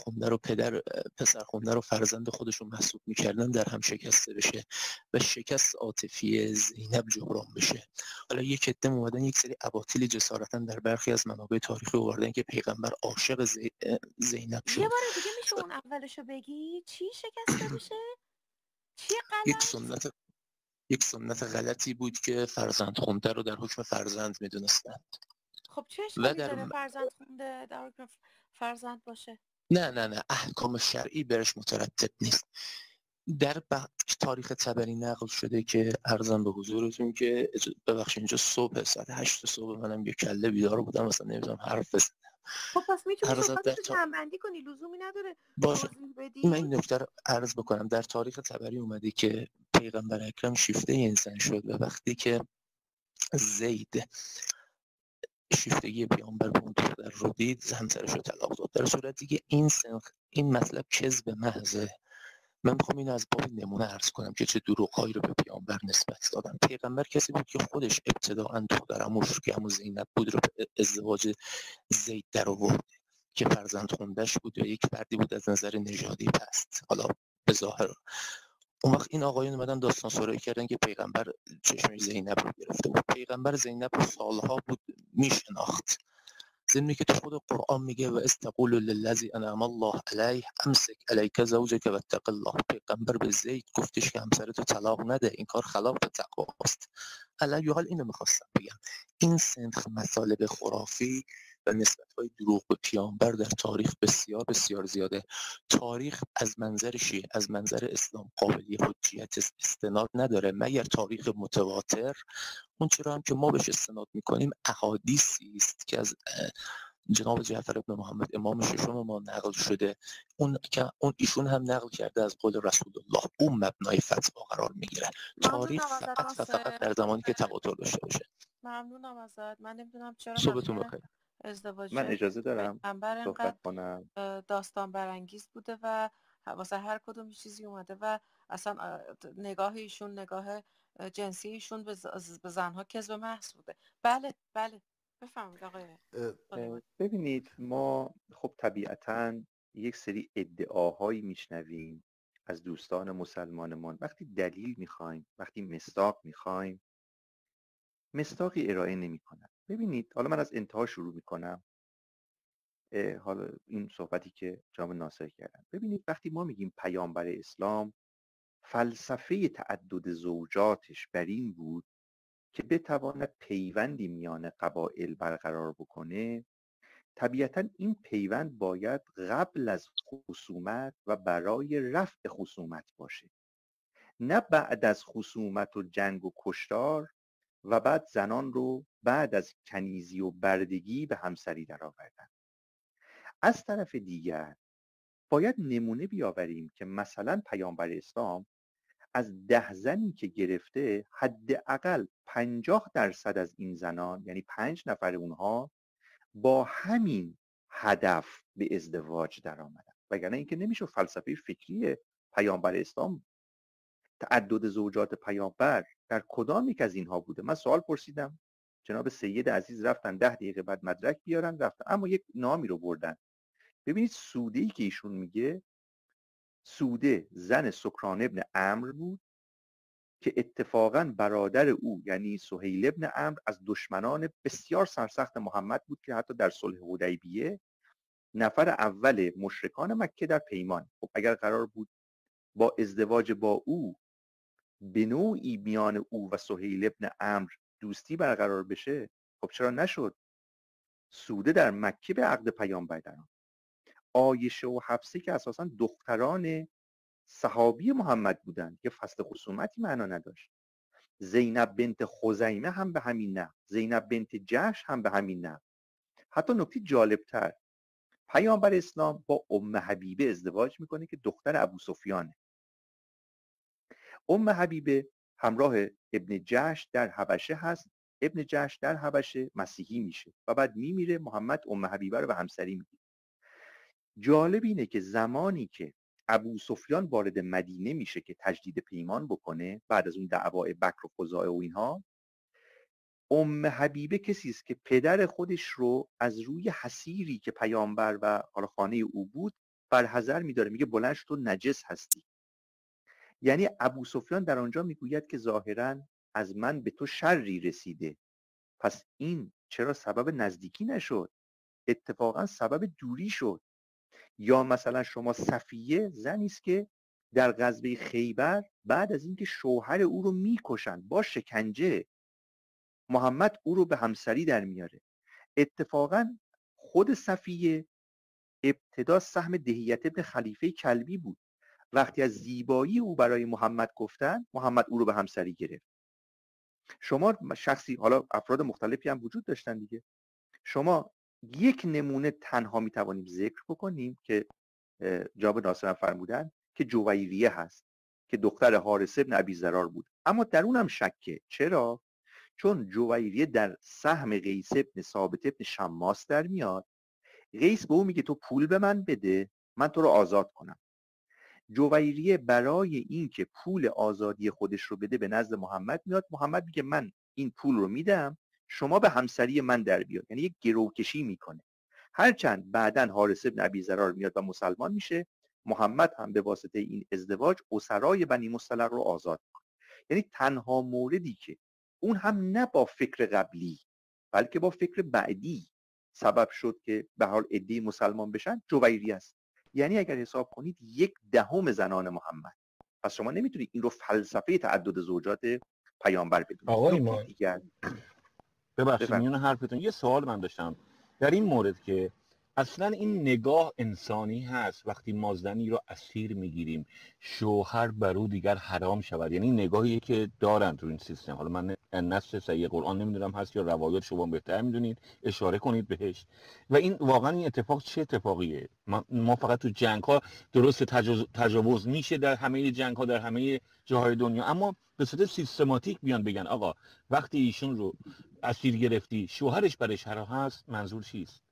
پسرخونده رو فرزند خودشون محسوب میکردن در هم شکسته بشه و شکست عاطفی زینب جبران بشه. حالا یک عده اومدن یک سری اباطیل جسارتا در برخی از منابع تاریخی آوردن که پیغمبر عاشق زینب شد. یه بار دیگه میشه اون اولشو بگی؟ چی شکسته بشه؟ چی غلط؟ یک سنت غلطی بود که فرزند خونده رو در حکم فرزند میدونستند. خب چه اشکالی داره فرزند خونده در حکم فرزند باشه؟ نه احکام شرعی برش مترتب نیست. در تاریخ طبری نقل شده که عرضم به حضورتون که ببخشید اینجا صبح ساعت 8 صبح منم یه کله بیدار بودم مثلا نمیدونم حرف بزنم. خب پس میتونی صحبتشو جمع‌بندی کنی، لزومی نداره باشه. من این نکته رو عرض بکنم. در تاریخ طبری اومده که پیغمبر اکرم شیفته انسان شد و وقتی که زید شیفتگی پیامبر به اون دختر رو دید همسرش رو طلاق داد. در صورتی که این مطلب کذب محضه. من میخوام اینو از باب نمونه عرض کنم که چه دروغ‌هایی رو به پیامبر نسبت دادن. پیغمبر کسی بود که خودش ابتداءً دختر عموش که عمو زینب بود رو به ازدواج زید در آورد که فرزند خوندش بود و یک فردی بود از نظر نژادی پست. حالا به ظاهر اون وقت این آقایون اومدن داستان سرایی کردن که پیغمبر چشم زینب رو گرفته بود. پیغمبر زینب رو سالها بود میشناخت. زمینی که تو خود قرآن میگه و استقول للذی انعم الله علیه امسک علیک زوجک واتق الله. پیغمبر به زید گفتش که همسرتو طلاق نده، این کار خلاف تقوا است. علی حال اینو میخواستم بگم، این سنخ مطالب خرافی و نسبت‌های دروغ به پیامبر در تاریخ بسیار بسیار زیاده. تاریخ از منظر شیعه، از منظر اسلام قابلیت حجیت استناد نداره مگر تاریخ متواتر. اون چرا هم که ما بهش استناد میکنیم احادیثی است که از جناب جعفر ابن محمد امام ششم ما نقل شده. اون ایشون هم نقل کرده از قول رسول الله. اون مبنای فتوا قرار میگیره. تاریخ فقط در زمانی که تواتر داشته باشه. ممنونم ازت. من نمیدونم چرا صحبتون بخیر. ازدواج من اجازه دارم صحبت کنم؟ داستان برانگیز بوده و واسه هر کدوم چیزی اومده و اصلا نگاه ایشون، نگاه جنسی ایشون به زنها کذب محض بوده. بله بفرمایید آقای. ببینید ما خب طبیعتاً یک سری ادعاهایی میشنویم از دوستان مسلمانمان. وقتی دلیل میخوایم، وقتی مصداق میخوایم، مصداقی ارائه نمیکنن. ببینید حالا من از انتها شروع میکنم. حالا این صحبتی که جناب ناصر کردن. ببینید وقتی ما میگیم پیامبر اسلام فلسفه تعدد زوجاتش بر این بود که بتواند پیوندی میان قبایل برقرار بکنه، طبیعتا این پیوند باید قبل از خصومت و برای رفع خصومت باشه، نه بعد از خصومت و جنگ و کشتار و بعد زنان رو بعد از کنیزی و بردگی به همسری درآوردن. از طرف دیگر باید نمونه بیاوریم که مثلا پیامبر اسلام از 10 زنی که گرفته حداقل 50% از این زنان، یعنی 5 نفر اونها با همین هدف به ازدواج در آمدن. وگرنه اینکه نمیشه فلسفه فکری پیامبر اسلام تعدد زوجات پیامبر در کدام یک از اینها بوده. من سوال پرسیدم، جناب سید عزیز رفتن 10 دقیقه بعد مدرک بیارن رفتن، اما یک نامی رو بردن. ببینید سوده‌ای که ایشون میگه، سوده زن سکران ابن عمرو بود که اتفاقاً برادر او یعنی سهیل ابن عمرو از دشمنان بسیار سرسخت محمد بود که حتی در صلح حدیبیه نفر اول مشرکان مکه در پیمان. خب اگر قرار بود با ازدواج با او به نوعی میان او و سهیل ابن عمرو دوستی برقرار بشه، خب چرا نشد؟ سوده در مکه به عقد پیامبر درآمد. عایشه و حفصه که اساساً دختران صحابی محمد بودند که فصل خصومتی معنا نداشت. زینب بنت خزیمه هم به همین نحو، زینب بنت جحش هم به همین نحو. حتی نکته جالبتر، پیامبر اسلام با ام حبیبه ازدواج میکنه که دختر ابو سفیانه. ام حبیبه همراه ابن جحش در حبشه هست. ابن جحش در حبشه مسیحی میشه و بعد میمیره. محمد ام حبیبه رو به همسری میگیره. جالب اینه که زمانی که ابو سفیان وارد مدینه میشه که تجدید پیمان بکنه بعد از اون دعوای بکر و خزاعه و اینها، حبیبه کسی است که پدر خودش رو از روی حصیری که پیامبر و حالا خانه او بود برحذر میداره، میگه بلند شو تو نجس هستی. یعنی ابو سفیان در آنجا میگوید که ظاهراً از من به تو شری رسیده، پس این چرا سبب نزدیکی نشد؟ اتفاقا سبب دوری شد. یا مثلا شما صفیه زنی است که در غزوه خیبر بعد از اینکه شوهر او رو میکشن با شکنجه، محمد او رو به همسری در میاره. اتفاقا خود صفیه ابتدا سهم دهیت ابن خلیفه کلبی بود. وقتی از زیبایی او برای محمد گفتن، محمد او رو به همسری گرفت. شما شخصی، حالا افراد مختلفی هم وجود داشتن دیگه، شما یک نمونه تنها میتوانیم ذکر بکنیم که جناب ناصر هم فرمودن که جویریه هست که دختر حارث ابن ابی ضرار بود، اما در اونم شکه. چرا؟ چون جویریه در سهم قیس ابن ثابت ابن شماس در میاد. قیس به او میگه تو پول به من بده من تو رو آزاد کنم. جویریه برای اینکه پول آزادی خودش رو بده به نزد محمد میاد. محمد میگه من این پول رو میدم شما به همسری من در بیاد، یعنی یک گروکشی میکنه. هرچند بعدن حارث ابن ابی ضرار میاد و مسلمان میشه، محمد هم به واسطه این ازدواج اسرای بنی مصطلق رو آزاد میکنه. یعنی تنها موردی که اون هم نه با فکر قبلی بلکه با فکر بعدی سبب شد که به حال عده‌ای مسلمان بشن، جویریه است. یعنی اگر حساب کنید 1/10 زنان محمد. پس شما نمیتونید این رو فلسفه تعدد زوجات پیامبر بدونید. آقای ما ببخشید میون حرفتون یه سوال من داشتم در این مورد که اصلا این نگاه انسانی هست وقتی ما زنی رو اسیر میگیریم شوهر بر او دیگر حرام شود، یعنی نگاهی که دارن تو این سیستم. حالا من نص صحیح قرآن نمیدونم هست یا روایات شما بهتر میدونید، اشاره کنید بهش. و این واقعا این اتفاق چه اتفاقیه؟ ما فقط تو جنگ ها درست تجاوز میشه در همه جنگ ها در همه جاهای دنیا، اما به صورت سیستماتیک بیان بگن آقا وقتی ایشون رو اسیر گرفتی شوهرش برش حرام هست، منظور چیست؟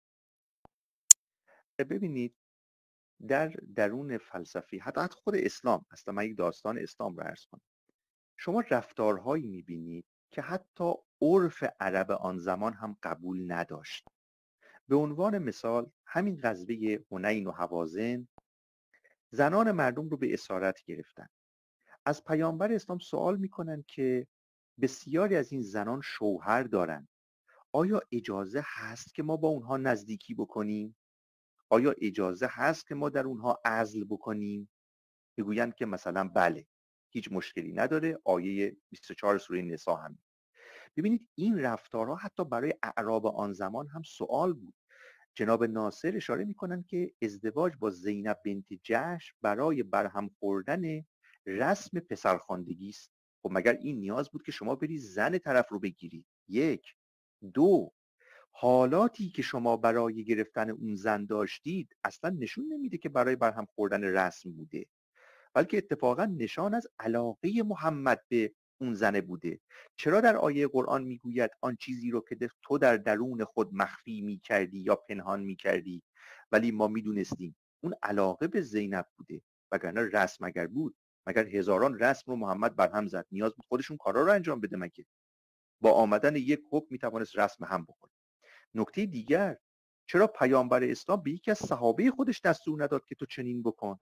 ببینید در درون فلسفی حتی خود اسلام، اصلا من یک داستان اسلام رو عرض کنم، شما رفتارهایی میبینید که حتی عرف عرب آن زمان هم قبول نداشت. به عنوان مثال همین غزوه حنین و هوازن زنان مردم رو به اسارت گرفتن. از پیامبر اسلام سوال میکنن که بسیاری از این زنان شوهر دارن، آیا اجازه هست که ما با اونها نزدیکی بکنیم؟ آیا اجازه هست که ما در اونها عزل بکنیم؟ میگویند که مثلا بله، هیچ مشکلی نداره. آیه 24 سوره نساء هم. ببینید این رفتارها حتی برای اعراب آن زمان هم سوال بود. جناب ناصر اشاره میکنن که ازدواج با زینب بنت جحش برای برهم خوردن رسم پسرخواندگی است. خب مگر این نیاز بود که شما بری زن طرف رو بگیری؟ 1 2 حالاتی که شما برای گرفتن اون زن داشتید اصلا نشون نمیده که برای برهم خوردن رسم بوده، بلکه اتفاقا نشان از علاقه محمد به اون زنه بوده. چرا در آیه قرآن میگوید آن چیزی رو که تو در درون خود مخفی میکردی یا پنهان میکردی ولی ما میدونستیم؟ اون علاقه به زینب بوده، وگرنه رسم اگر بود مگر هزاران رسم رو محمد برهم زد؟ نیاز بود خودشون کارا رو انجام بده؟ مگه با آمدن یک حکم میتوانست رسم هم بکنه؟ نکته دیگر، چرا پیامبر اسلام به یکی از صحابه خودش دستور نداد که تو چنین بکن؟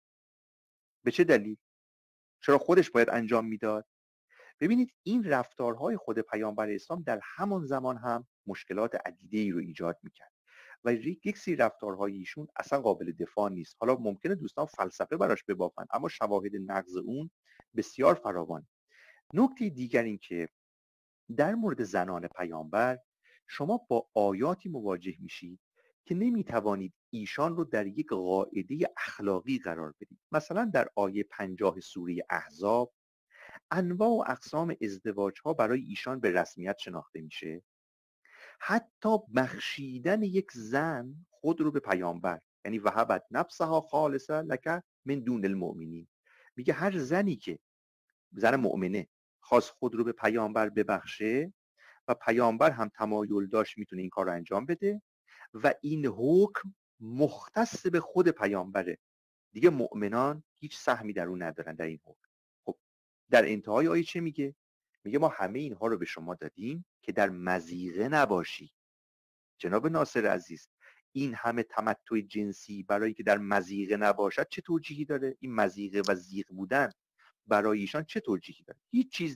به چه دلیل؟ چرا خودش باید انجام میداد؟ ببینید این رفتارهای خود پیامبر اسلام در همان زمان هم مشکلات عدیده‌ای رو ایجاد میکرد و یک سری رفتارهای ایشون اصلا قابل دفاع نیست. حالا ممکنه دوستان فلسفه براش ببافن اما شواهد نقض اون بسیار فراوان. نکته دیگر این که در مورد زنان پیامبر شما با آیاتی مواجه میشید که نمیتوانید ایشان رو در یک قاعده اخلاقی قرار بدید. مثلا در آیه 50 سوره احزاب انواع و اقسام ازدواج ها برای ایشان به رسمیت شناخته میشه. حتی بخشیدن یک زن خود رو به پیامبر، یعنی وهبت نفسها خالصه لک من دون المؤمنین، میگه هر زنی که زن مؤمنه خواست خود رو به پیامبر ببخشه و پیامبر هم تمایل داشت میتونه این کار رو انجام بده و این حکم مختص به خود پیامبره. دیگه مؤمنان هیچ سهمی در اون ندارن در این حکم. خب در انتهای آیه چه میگه؟ میگه ما همه اینها رو به شما دادیم که در مضیقه نباشی. جناب ناصر عزیز، این همه تمتع جنسی برای که در مضیقه نباشد چه توجیهی داره؟ این مضیقه و زیغ بودن برای ایشان چه توجیهی داره؟ هیچ چیزی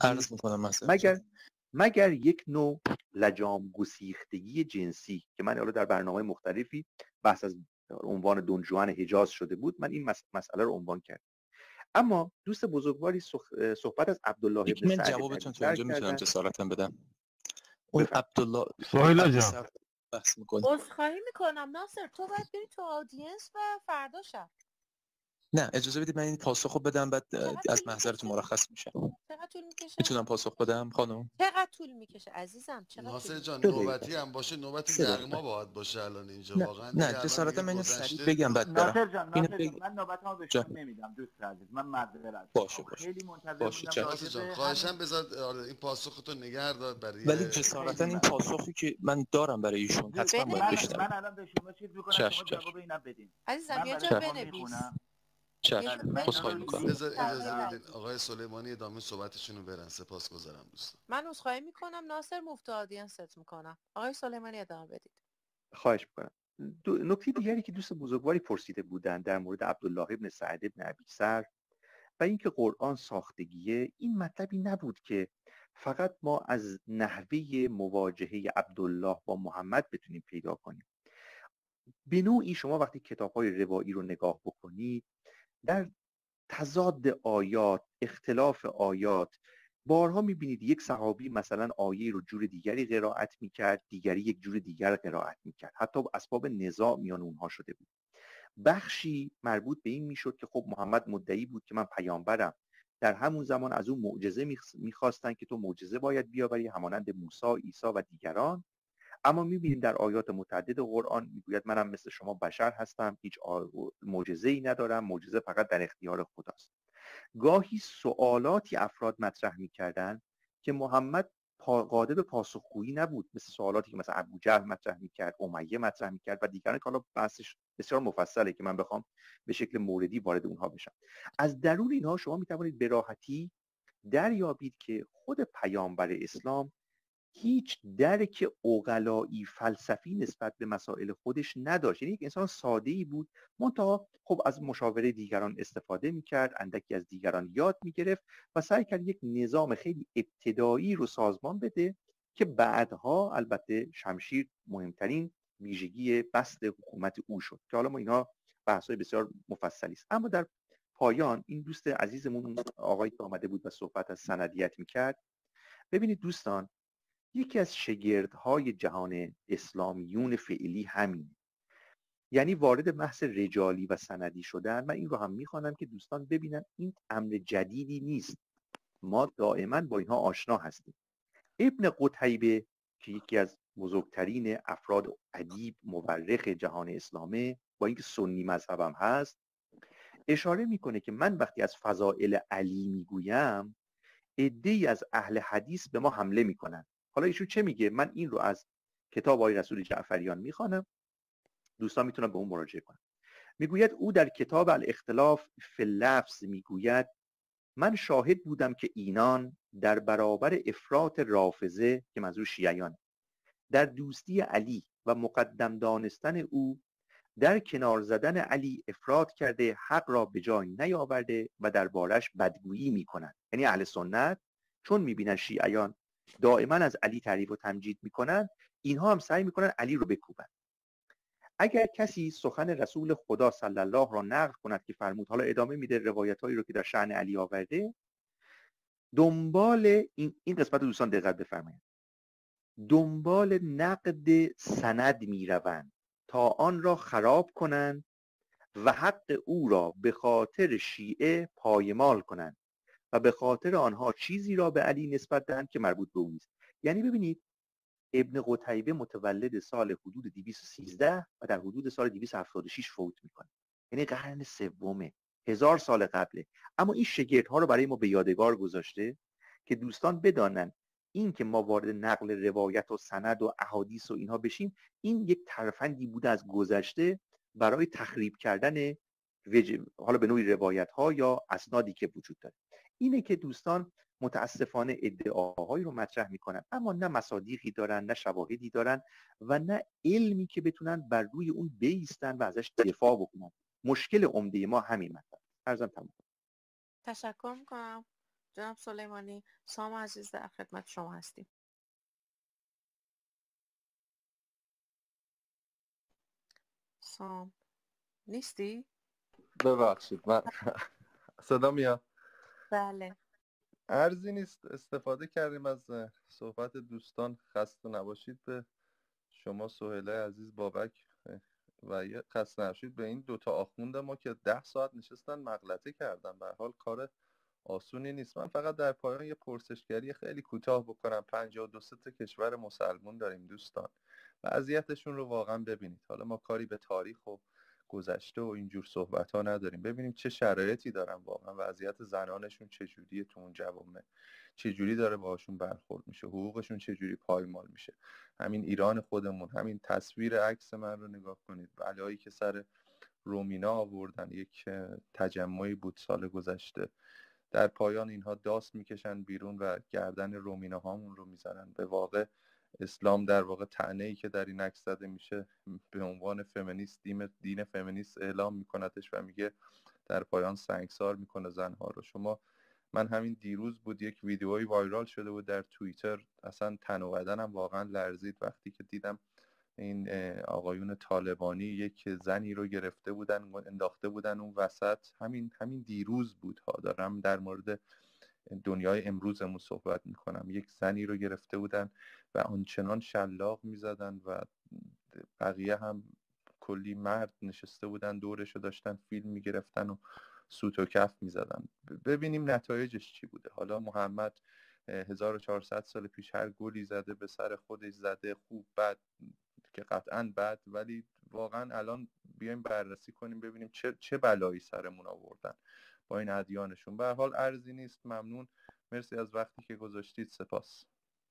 مگر یک نوع لجام گسیختگی جنسی که من حالا در برنامه مختلفی بحث از عنوان دون جوان حجاز شده بود، من این مسئله رو عنوان کردم. اما دوست بزرگواری صحبت از عبدالله ابن من سعد جوابتون تو اینجا میتونم جسارتا بدم. اون عبدالله سهیلا جان بحث میکنه. عذرخواهی میکنم ناصر، تو باید بری تو آدینس و فردا شب. نه اجازه بدید من این پاسخو بدم، بعد از محضرتون مرخص میشم. چقدر طول میکشه؟ میتونم پاسخ بدم خانم؟ چقدر طول میکشه عزیزم؟ ناصر جان نوبتی هم باشه، نوبت گرما باید باشه الان اینجا واقعا. نه جسارتا من اینو سریع بگم بعد برم. ناصر جان من نوبتمو به شما نمیدم دوست عزیز، من معذرت باشه خیلی منتظر بودم. ناصر جان خواهشاً بذار این پاسختو نگه دار برای ولی جسارتا این پاسخی که من دارم برای ایشون حتما باید بشنوید. من الان به شما چیز میکنم شما جواب اینا بدین. عزیزم یه جا بنویس. خواهی میکنم. اجازه بدین آقای سلیمانی ادامه صحبتشون رو برن. سپاسگزارم دوستان. من عذرخواهی میکنم ناصر، مفت آدینست میکنم. آقای سلیمانی ادامه بدید. خواهش میکنم. نکته دیگری که دوست بزرگواری پرسیده بودن در مورد عبدالله ابن سعد ابن ابی سر و اینکه قرآن ساختگیه، این مطلبی نبود که فقط ما از نحوه مواجهه عبدالله با محمد بتونیم پیدا کنیم. به نوعی شما وقتی کتاب‌های روایی رو نگاه بکنید، در تضاد آیات، اختلاف آیات، بارها میبینید یک صحابی مثلا آیه رو جور دیگری قرائت میکرد، دیگری یک جور دیگر قرائت میکرد، حتی اسباب نزاع میان اونها شده بود. بخشی مربوط به این میشد که خب محمد مدعی بود که من پیامبرم، در همون زمان از اون معجزه میخواستن که تو معجزه باید بیاوری همانند موسی، عیسی و دیگران. اما میبینیم در آیات متعدد قرآن میگوید منم مثل شما بشر هستم، هیچ معجزه‌ای ندارم، معجزه فقط در اختیار خداست. گاهی سوالاتی افراد مطرح میکردن که محمد قادر به پاسخگویی نبود، مثل سوالاتی که مثلا ابوجهل مطرح میکرد، امیه مطرح میکرد و دیگران که حالا بحثش بسیار مفصله که من بخوام به شکل موردی وارد اونها بشم. از درون اینها شما میتوانید به راحتی دریابید که خود پیامبر اسلام هیچ درک عقلایی فلسفی نسبت به مسائل خودش نداشت. یعنی یک انسان ساده‌ای بود، منتها خب از مشاوره دیگران استفاده میکرد، اندکی از دیگران یاد میگرفت و سعی کرد یک نظام خیلی ابتدایی رو سازمان بده که بعدها البته شمشیر مهمترین ویژگی بسط حکومت او شد که حالا ما اینها بحث‌های بسیار مفصلی است. اما در پایان این دوست عزیزمون آقایی که آمده بود و صحبت از سندیت میکرد، ببینید دوستان، یکی از شگردهای جهان اسلامیون فعلی همین، یعنی وارد بحث رجالی و سندی شدن. من این رو هم میخوانم که دوستان ببینن این امر جدیدی نیست، ما دائما با اینها آشنا هستیم. ابن قتیبه که یکی از بزرگترین افراد ادیب مورخ جهان اسلامه، با اینکه سنی مذهبم هست، اشاره میکنه که من وقتی از فضائل علی میگویم عده‌ای از اهل حدیث به ما حمله میکنن. حالا ایشون چه میگه؟ من این رو از کتاب آقای رسول جعفریان میخوانم، دوستان میتونن به اون مراجعه کنن. میگوید او در کتاب الاختلاف فی اللفظ میگوید من شاهد بودم که اینان در برابر افراط رافضه که منظور شیعیان در دوستی علی و مقدم دانستن او در کنار زدن علی افراط کرده، حق را به جای نیاورده و دربارش بدگویی میکنند. یعنی اهل سنت چون میبینن شیعیان دائما از علی تعریف و تمجید میکنن، اینها هم سعی میکنن علی رو بکوبن. اگر کسی سخن رسول خدا صلی الله را نقل کند که فرمود، حالا ادامه میده روایتایی رو که در شأن علی آورده، دنبال این قسمت دوستان دقت بفرمایید، دنبال نقد سند میروند تا آن را خراب کنند و حق او را به خاطر شیعه پایمال کنند و به خاطر آنها چیزی را به علی نسبت دهند که مربوط به او نیست. یعنی ببینید ابن قتیبه متولد سال حدود 213 و در حدود سال 276 فوت میکنه، یعنی قرن سومه، 1000 سال قبله. اما این شگردها رو برای ما به یادگار گذاشته که دوستان بدانن این که ما وارد نقل روایت و سند و احادیث و اینها بشیم، این یک ترفندی بوده از گذشته برای تخریب کردن حالا به نوعی روایت ها یا اسنادی که وجود داره. اینه که دوستان متاسفانه ادعاهایی رو مطرح میکنن اما نه مصادیقی دارن، نه شواهدی دارن و نه علمی که بتونن بر روی اون بیستن و ازش دفاع بکنن. مشکل عمده ما همین مطلب. عرضم تمام. تشکر میکنم جناب سلیمانی. سام عزیز در خدمت شما هستیم. سام نیستی؟ ببخشید من صدا میاد؟ بله. عرضی نیست، استفاده کردیم از صحبت دوستان. خسته نباشید به شما سهیله عزیز، بابک و یه خسته نباشید به این دوتا آخوند ما که 10 ساعت نشستن مغلطه کردن. به حال کار آسونی نیست. من فقط در پایان یه پرسشگری خیلی کوتاه بکنم. 52 تا کشور مسلمون داریم دوستان، وضعیتشون رو واقعا ببینید. حالا ما کاری به تاریخ و گذشته و اینجور صحبت ها نداریم، ببینیم چه شرایطی دارن، واقعا وضعیت زنانشون چجوریه تو اون جوامع، چجوری داره باهاشون برخورد میشه، حقوقشون چجوری پایمال میشه. همین ایران خودمون، همین تصویر عکس من رو نگاه کنید، بلایی که سر رومینا آوردن. یک تجمعی بود سال گذشته، در پایان اینها داست میکشن بیرون و گردن رومینا هامون رو میزنن. به واقع اسلام در واقع طعنه‌ای که در این عکس زده میشه به عنوان فمینیست، دین فمینیست اعلام میکنتش و میگه در پایان سنگسار میکنه زنها رو. من همین دیروز بود یک ویدیوی وایرال شده بود در توییتر، اصلا تن و بدنم واقعا لرزید وقتی که دیدم این آقایون طالبانی یک زنی رو گرفته بودن انداخته بودن اون وسط. همین دیروز بود ها، دارم در مورد دنیای امروزمون صحبت میکنم. یک زنی رو گرفته بودن و آنچنان شلاق میزدن و بقیه هم کلی مرد نشسته بودن دورش رو داشتن فیلم میگرفتن و سوت و کف میزدن. ببینیم نتایجش چی بوده. حالا محمد 1400 سال پیش هر گلی زده به سر خودش زده، خوب بد که قطعاً بد، ولی واقعا الان بیایم بررسی کنیم ببینیم چه بلایی سرمون آوردن با این ادیانشون. به هر حال ارزی نیست. ممنون، مرسی از وقتی که گذاشتید. سپاس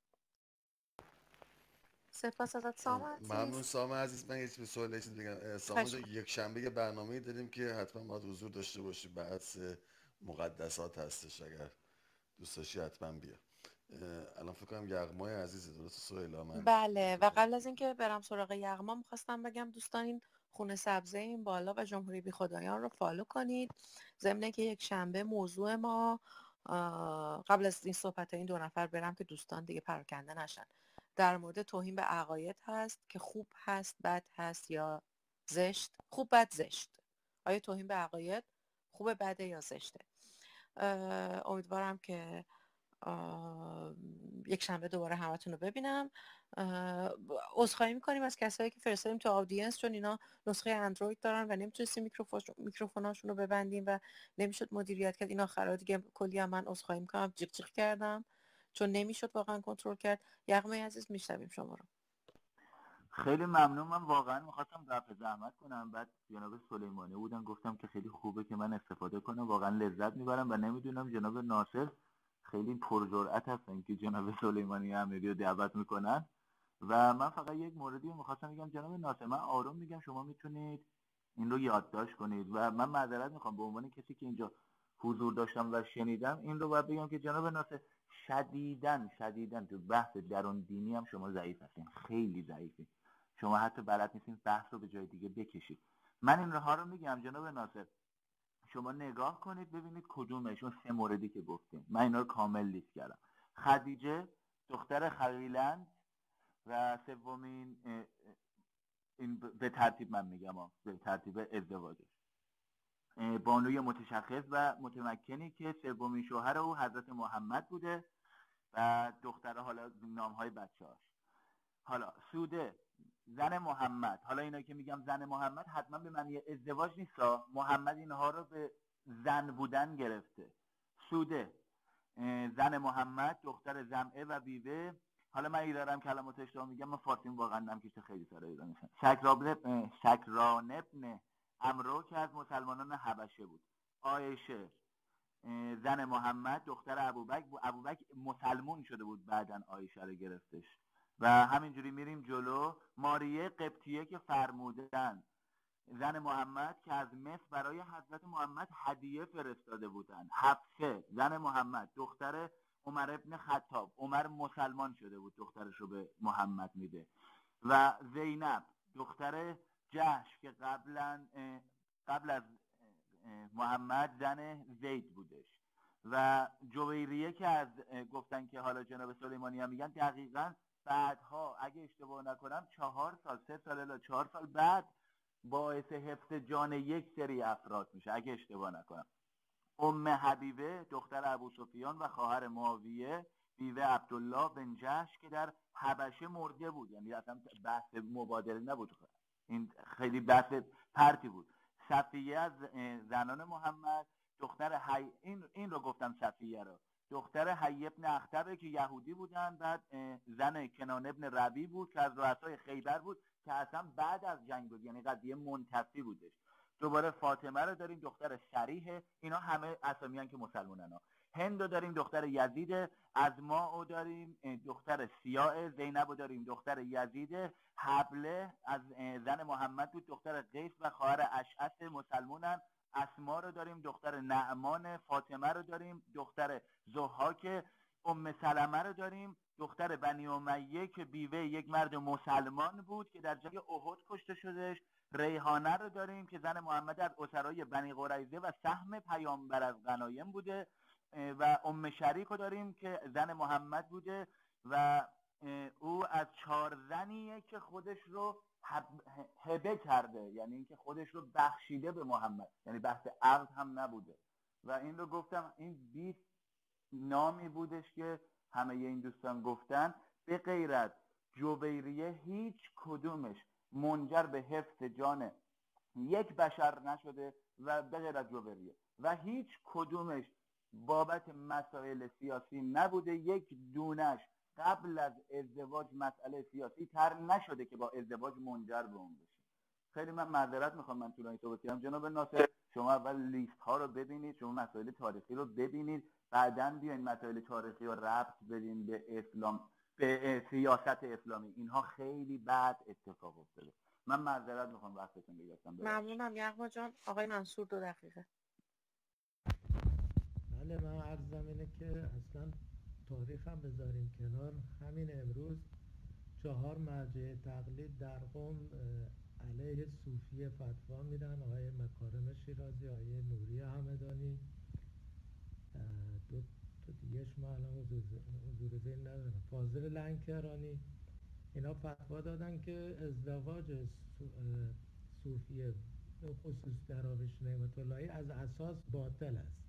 ازت سام عزیز. ممنون سام عزیز. من یه چیز به سوال بگم. سام جان، یک شنبه یه برنامه‌ای داریم که حتما باید حضور داشته باشی، بحث مقدسات هستش، اگر دوست داشتی حتما بیا. الان فکر کنم یغمای عزیز درست سهیلا؟ من بله، و قبل از اینکه برم سراغ یغما میخواستم بگم دوستان این خونه سبزه این بالا و جمهوری بی خدایان رو فالو کنید. ضمن که یک شنبه موضوع ما، قبل از این صحبت این دو نفر برم که دوستان دیگه پراکنده نشن، در مورد توهین به عقاید هست که خوب هست بد هست یا زشت. خوب بد زشت. آیا توهین به عقاید خوبه بده یا زشته؟ امیدوارم که یک شنبه دوباره همتون رو ببینم. عذرخواهی میکنیم از کسایی که فرستادیم تو آدینس، چون اینا نسخه اندروید دارن و نمیتونستیم میکروفوناشون رو ببندیم و نمیشد مدیریت کرد. این آخرا دیگه کلی هم من عذرخواهی میکنم، جیغ جیغ کردم چون نمیشد واقعا کنترل کرد. یغمای عزیز میشنویم شما رو. خیلی ممنون. من واقعا میخواستم رفع زحمت کنم، بعد جناب سلیمانی بودن گفتم که خیلی خوبه که من استفاده کنم، واقعا لذت میبرم و نمیدونم جناب ناصر خیلی پرجرأت هستن که جناب سلیمانی امیری رو دعوت میکنن. و من فقط یک موردی رو میخواستم بگم جناب ناصر، من آروم میگم شما میتونید این رو یادداشت کنید و من معذرت میخوام به عنوان کسی که اینجا حضور داشتم و شنیدم این رو باید بگم که جناب ناصر شدیداً تو بحث درون دینی هم شما ضعیف هستین، خیلی ضعیفین. شما حتی بلد نیستین بحث رو به جای دیگه بکشید. من این راه رو میگم جناب ناصر، شما نگاه کنید ببینید کدومشون 3 موردی که گفتیم، من اینا رو کامل لیست کردم. خدیجه دختر خویلند و سومین این به ترتیب من میگم به ترتیب ازدواجش، بانوی متشخص و متمکنی که سومین شوهر او حضرت محمد بوده و دختره حالا نامهای بچه‌هاش. حالا سوده زن محمد، حالا اینا که میگم زن محمد حتما به معنی ازدواج نیستا، محمد اینها رو به زن بودن گرفته. سوده زن محمد دختر زمعه و بیوه. حالا من ایدارم کلمات اشتباه میگم، من فارسی واقعا نم که خیلی سر ایران میشن. شکران ابن عمرو که از مسلمانان حبشه بود. عایشه زن محمد دختر ابوبکر مسلمون شده بود بعدن عایشه رو گرفتش و همینجوری میریم جلو. ماریه قبطیه که فرمودن زن محمد که از مصر برای حضرت محمد هدیه فرستاده بودن. حفصه زن محمد دختر عمر ابن خطاب، عمر مسلمان شده بود دخترش رو به محمد میده. و زینب دختر جحش که قبل از محمد زن زید بودش. و جویریه که از گفتن که حالا جناب سلیمانی هم میگن دقیقاً بعدها اگه اشتباه نکنم 3 سال الی 4 سال بعد باعث حفظ جان یک سری افراد میشه اگه اشتباه نکنم. ام حبیبه دختر ابو سفیان و خواهر معاویه بیوه عبدالله بن جحش که در حبشه مرده بود، یعنی اصلا بحث مبادله نبود، این خیلی بحث پرتی بود. صفیه از زنان محمد دختر این رو گفتم صفیه رو، دختر حی ابن اخطبه که یهودی بودن. بعد زن کنان ابن ربی بود که از رؤسای خیبر بود که اصلا بعد از جنگ بود، یعنی قضیه منتفی بودش. دوباره فاطمه رو داریم دختر شریحه، اینا همه اسامیان که مسلمانن ها. هند رو داریم دختر یزیده، ازما رو داریم دختر سیاه، زینب رو داریم دختر یزیده، حبله از زن محمد بود دختر قیس و خواهر اشعث مسلمانن. اسما رو داریم دختر نعمان، فاطمه رو داریم دختر ضحاک، ام سلمه رو داریم دختر بنی امیه که بیوه یک مرد مسلمان بود که در جنگ احد کشته شدش. ریحانه رو داریم که زن محمد از اسرای بنی قریظه و سهم پیامبر از غنایم بوده. و ام شریک رو داریم که زن محمد بوده و او از 4 زنیه که خودش رو هبه کرده، یعنی اینکه خودش رو بخشیده به محمد، یعنی بحث عقد هم نبوده. و این رو گفتم این 20 نامی بودش که همه این دوستان گفتن، به غیر از جویریه هیچ کدومش منجر به حفظ جان یک بشر نشده و به غیر از جویریه، و هیچ کدومش بابت مسائل سیاسی نبوده. یک دونش قبل از ازدواج مسئله سیاسی تر نشده که با ازدواج منجر به اون بشه. خیلی من معذرت میخوام من طولانی صحبت کردم. جناب ناصر شما اول لیست ها رو ببینید، شما مسائل تاریخی رو ببینید، بعداً بیاین مسائل تاریخی رو ربط بدین به اسلام، به سیاست اسلامی. اینها خیلی بعد اتفاق افتاده. من معذرت میخوام وقتتون رو گرفتم. ممنونم یغما جان. آقای منصور 2 دقیقه. بله، من عرضم اینه که اصلا تاریخ هم بذاریم کنار، همین امروز 4 مرجع تقلید در قم علیه صوفیه فتوا میدن. آقای مکارم شیرازی، آقای نوری همدانی، 2 تا دیگهش من الان حضور ذهن ندارم، فاضل لنکرانی، اینا فتوا دادن که ازدواج صوفیه به خصوص دراویش نعمت اللهی از اساس باطل است.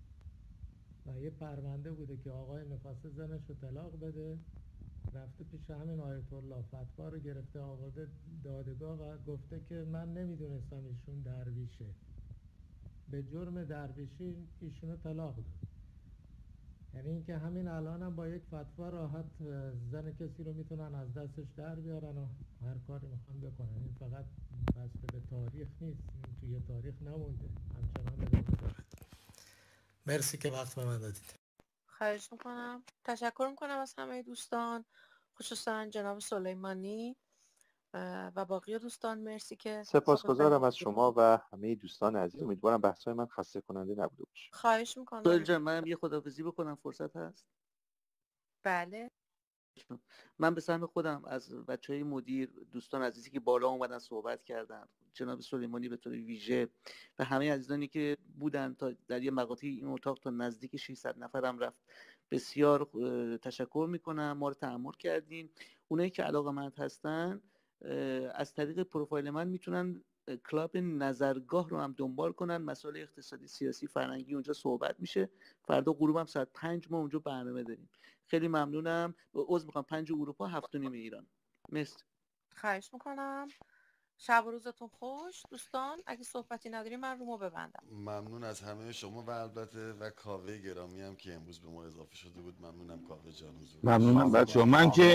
و یه پرونده بوده که آقای میخواسته زنش رو طلاق بده، رفته پیش همین آیت الله، فتوا رو گرفته آورده دادگاه و گفته که من نمیدونستم ایشون درویشه، به جرم درویشی ایشونو طلاق داد. یعنی اینکه همین الان هم با یک فتوا راحت زن کسی رو میتونن از دستش در بیارن و هر کاری میخوان بکنن. این فقط بسته به تاریخ نیست، این توی تاریخ نمونده، همچنان ادامه داره. مرسی که وقت به من دادید. خواهش میکنم. تشکر میکنم از همه دوستان، خصوصا جناب سلیمانی و باقی دوستان. مرسی که سپاسگزارم از شما و همه دوستان عزیز. امیدوارم بحث‌های من خسته کننده نبوده باشه. خواهش میکنم. سهیل جان منم یه خداحافظی بکنم، فرصت هست؟ بله. من به سهم خودم از بچهای مدیر، دوستان عزیزی که بالا اومدن صحبت کردن، جناب سلیمانی به طور ویژه و همه عزیزانی که بودن تا در یه مقاطعی این اتاق تا نزدیک 600 نفرم رفت، بسیار تشکر میکنم. ما رو تحمل کردین. اونایی که علاقه‌مند هستن از طریق پروفایل من میتونن کلاب نظرگاه رو هم دنبال کنن. مسائل اقتصادی، سیاسی، فرهنگی اونجا صحبت میشه. فردا غروب هم ساعت 5 ما اونجا برنامه داریم. خیلی ممنونم. عذر میخوام 5 اروپا 7 و نیم ایران. مرسی. خواهش میکنم. شب و روزتون خوش دوستان. اگه صحبتی نداریم من رومو ببندم. ممنون از همه شما و البته و کاوه گرامی هم که امروز به ما اضافه شده بود. ممنونم کاوه جان. ممنونم بچه‌ها.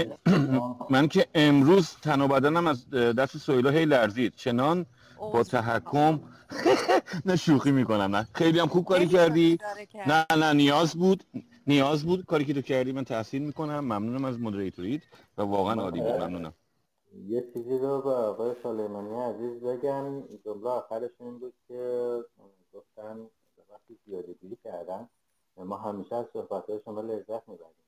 من که امروز تن و بدنم از دست سهیلا هی لرزید، چنان با تحکم نه شوخی میکنم، نه خیلی هم خوب کاری کردی. نه نیاز بود کاری که تو کردی. من تحسین میکنم. ممنونم از مدیریتوریت و واقعا عالی بود. ممنونم. یه چیزی رو به آقای سلیمانی عزیز بگم. جمله آخرش این بود که گفتن وقتی زیاده گیری کردن ما همیشه از صحبت‌های شما لذت می‌بریم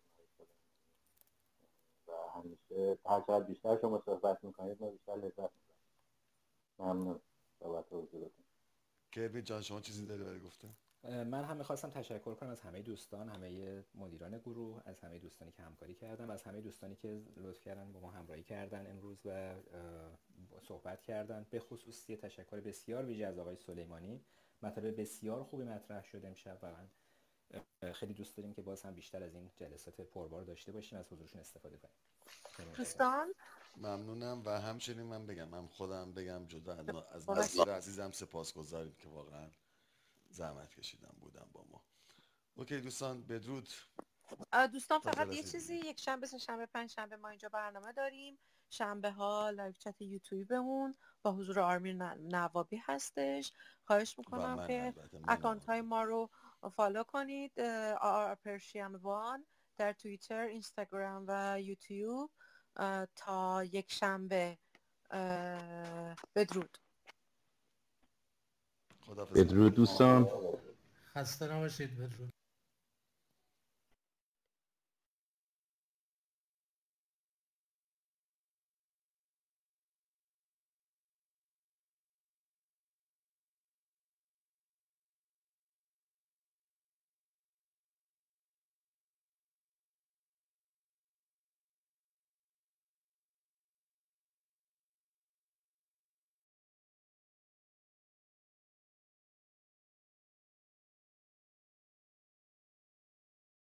و همیشه هر چقدر بیشتر شما صحبت می‌کنید ما بیشتر لذت می‌بریم. ممنون بابت حضورتون. کوین جان شما چیزی داری برای گفتن؟ من هم میخواستم تشکر کنم از همه دوستان، همه مدیران گروه، از همه دوستانی که همکاری کردن و از همه دوستانی که لطف کردن با ما همراهی کردن امروز و صحبت کردن. به خصوص یه تشکر بسیار ویژه از آقای سلیمانی. مطالب بسیار خوبی مطرح شد امشب و خیلی دوست داریم که باز هم بیشتر از این جلسات پربار داشته باشیم، از حضورشون استفاده کنیم. دوستان ممنونم و همچنین من خودم بگم جدا از نظر عزیزم سپاسگزاریم که واقعا زحمت کشیدم بودم با ما. اوکی دوستان بدرود. دوستان فقط یه چیزی، یک شنبه سه شنبه پنج شنبه ما اینجا برنامه داریم. شنبه ها لایو چت یوتیوبمون با حضور آرمین نوابی هستش. خواهش میکنم که اکانت های ما رو فالو کنید. پرشین وان در توییتر، اینستاگرام و یوتیوب. تا یک شنبه بدرود. بدرود دوستان. خسته نباشید. بدرود.